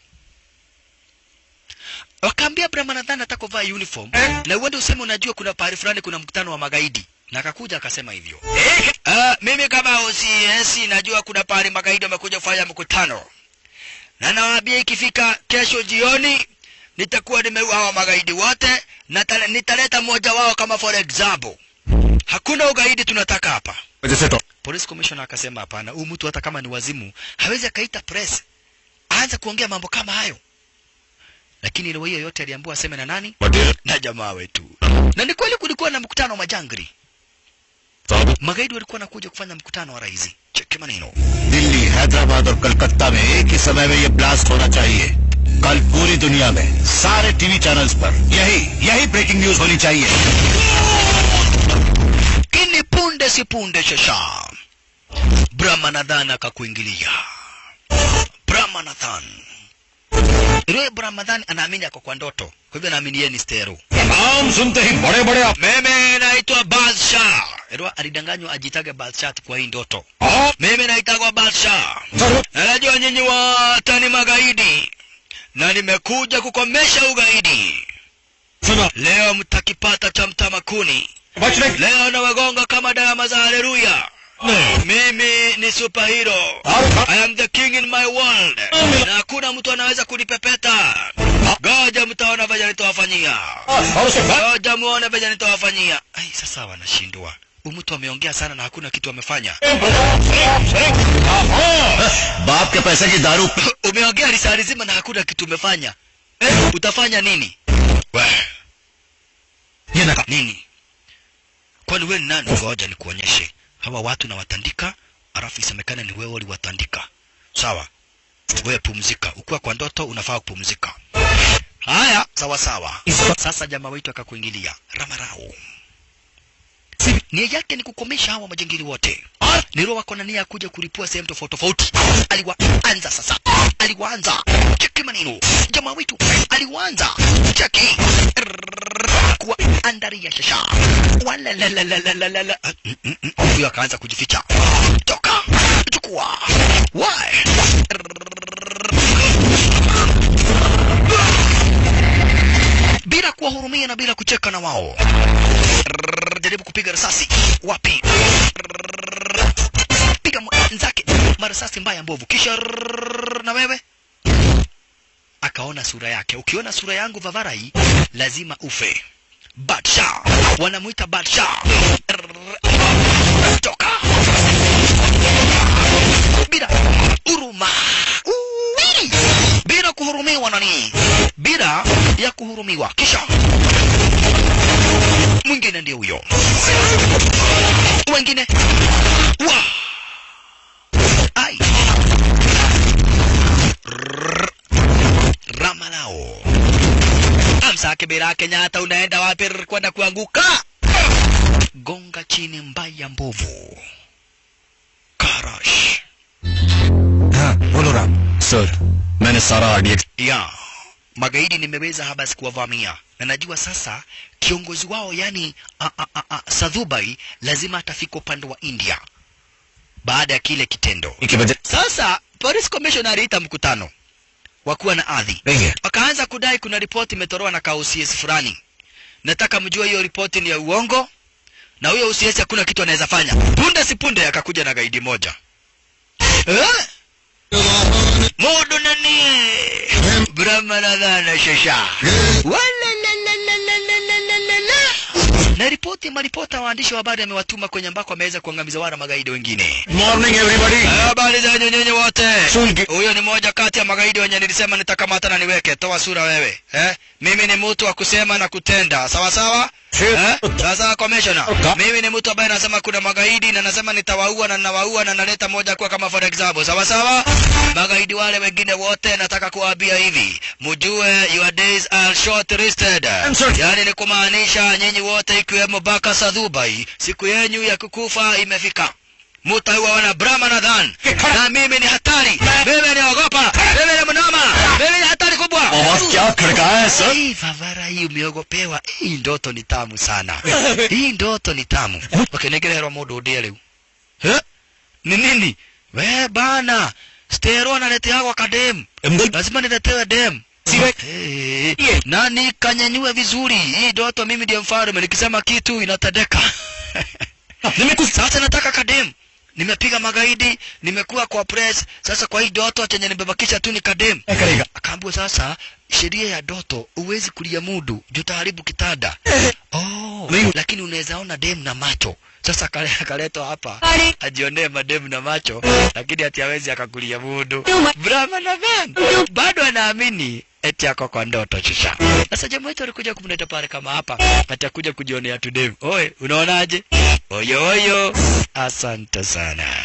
Wakaambia Brahmanathan atakuvaa uniform na uende useme unajua kuna pahali fulani kuna mkutano wa magaidi. Na akakuja akasema hivyo. Mimi kama OCS najua kuna pahali magaidi wamekuja kufanya mkutano. Na nawaambia ikifika kesho jioni nitakuwa nimeua magaidi wote na nitaleta mmoja wao kama for example. Hakuna ugaidi tunataka hapa. Police commissioner akasema hapana, huyu mtu hata kama ni wazimu hawezi akaita press aanze kuongea mambo kama hayo. Lakini ile hiyo yote aliambiwa aseme na nani? Na jamaa wetu. Na ni kweli kulikuwa na mkutano wa majangri. Magaidi walikuwa nakuja kufanya mkutano wa rais. Cheki maneno. Delhi, हैदराबाद और कलकत्ता में एक ही समय में ये ब्लास्ट होना चाहिए. कल पूरी दुनिया में सारे टीवी चैनल्स पर यही ब्रेकिंग न्यूज होनी चाहिए. Kini punde si punde shasha. Brahmanathan akakuingilia. Brahmanathan. Ile Brahmanathan anaamini ako kwa ndoto. Kwa hivyo anaamini yeye ni stereo. नाम सुनते ही बड़े-बड़े Mimi naitwa Badshah. Ero alidanganywa ajitage Badshah kwa hii ndoto. Mimi naitwa Badshah. Najua nyinyi wote ni magaidi. Na nimekuja kukomesha ugaidi. Leo mtakipata cha mtamakuni. Leo na wagonga kama dama za haleluya. Mimi ni superhero. I am the king in my world. Na hakuna mtu anaweza kunipepeta. Goja mtaona vile nitawafanyia. Goja muone vile nitawafanyia. Ai sasa wanashindwa. Huyu mtu ameongea sana na hakuna kitu amefanya. बाप के पैसे की दारू. Umeongea risali zima na hakuna kitu umefanya. Utafanya nini? Nini? Kwani wewe ni nani? Ngoja nikuonyeshe. Hawa watu na watandika, alafu isemekane ni wewe uliwatandika. Sawa? Wewe pumzika. Ukiwa kwa ndoto unafaa kupumzika. Haya, sawa sawa. Sasa jamaa wetu akakuingilia. Ramarao. Nia yake ni kukomesha hawa majangili wote. Niro wako na nia ya kuja kulipua sehemu tofauti tofauti. Aliwaanza sasa. Aliwaanza. Cheki maneno. Jamaa wetu aliwaanza. Cheki. Kwa andari ya shasha. Wala la la la la la la. Huyo akaanza kujificha. Toka. Chukua. Why? Bila kuwahurumia na bila kucheka na wao. Jaribu kupiga risasi. Wapi? Piga mwenzake marasasi mbaya mbovu. Kisha na wewe. Akaona sura yake. Ukiona sura yangu Vavarai lazima ufe. Badshah. Wanamuita Badshah. Toka. Bila huruma. Bila kuhurumiwa nani? Bila ya kuhurumiwa. Kisha mwingine ndio huyo. Wengine. Wa. Ai. Ramalao. Amsake bila Kenyatta unaenda wapi kwenda kuanguka? Gonga chini mbaya mbovu. Karash. हाँ बोलो Ram. Sir मैंने सारा RDX. Ya. Magaidi nimeweza habasi kuwavamia. Na najua sasa kiongozi wao yani Sadhubai lazima atafika upande wa India. Baada ya kile kitendo. Sasa police commissioner aliita mkutano. Wakuwa na adhi. Wakaanza kudai kuna ripoti imetoroa na OCS fulani. Nataka mjue hiyo ripoti ni ya uongo. Na huyo OCS hakuna kitu anaweza fanya. Punde si punde akakuja na gaidi moja. Modo nani? Brahmanathan shasha. Na ripoti maripota waandishi wa habari amewatuma kwenye ambako ameweza kuangamiza wale magaidi wengine. Morning everybody. Habari za nyinyi wote. Huyo ni moja kati ya magaidi wenye nilisema nitakamata na niweke. Toa sura wewe. Mimi ni mtu wa kusema na kutenda. Sawa sawa? Sasa commissioner. Mimi ni mtu ambaye nasema kuna magaidi na nasema nitawaua na ninawaua na naleta moja kwa kama for example. Sawa sawa? Magaidi wale wengine wote nataka kuwaambia hivi. Mjue your days are short listed. Yani ni kumaanisha nyinyi wote ikiwemo Baka Sadhubai siku yenu ya kukufa imefika. Mutauawa na Brahmanathan. Na mimi ni hatari. Mimi ni ogopa. Mimi ni mnoma. Mimi ni hatari kubwa. क्या खड़काया है sir? Hii Vavara hii umeogopewa. Hii ndoto ni tamu sana. Hii ndoto ni tamu. Wakenegererwa mundu ndiye riu. Ni nini? We bana. Stero analeteagwa kadem. Lazima niletewe dem. Nani kanyanyue vizuri. Hii ndoto mimi ndiye mfalme, nikisema kitu inatendeka. Sasa nataka kadem. Nimepiga magaidi, nimekuwa kwa press, sasa kwa hii ndoto chenye nimebakisha tu ni kadem. Akaambiwa sasa sheria ya ndoto huwezi kulia mudu, utaharibu kitanda. Lakini unaweza ona dem na macho. Sasa akaletwa hapa ajionee madem na macho, lakini ati hawezi akakulia mudu. Brahma na man bado anaamini eti ako kwa ndoto shisha. Sasa jamaa wetu alikuja kumleta pale kama hapa, atakuja kujionea tu dem. Oe, unaonaje? Oyo, asante sana.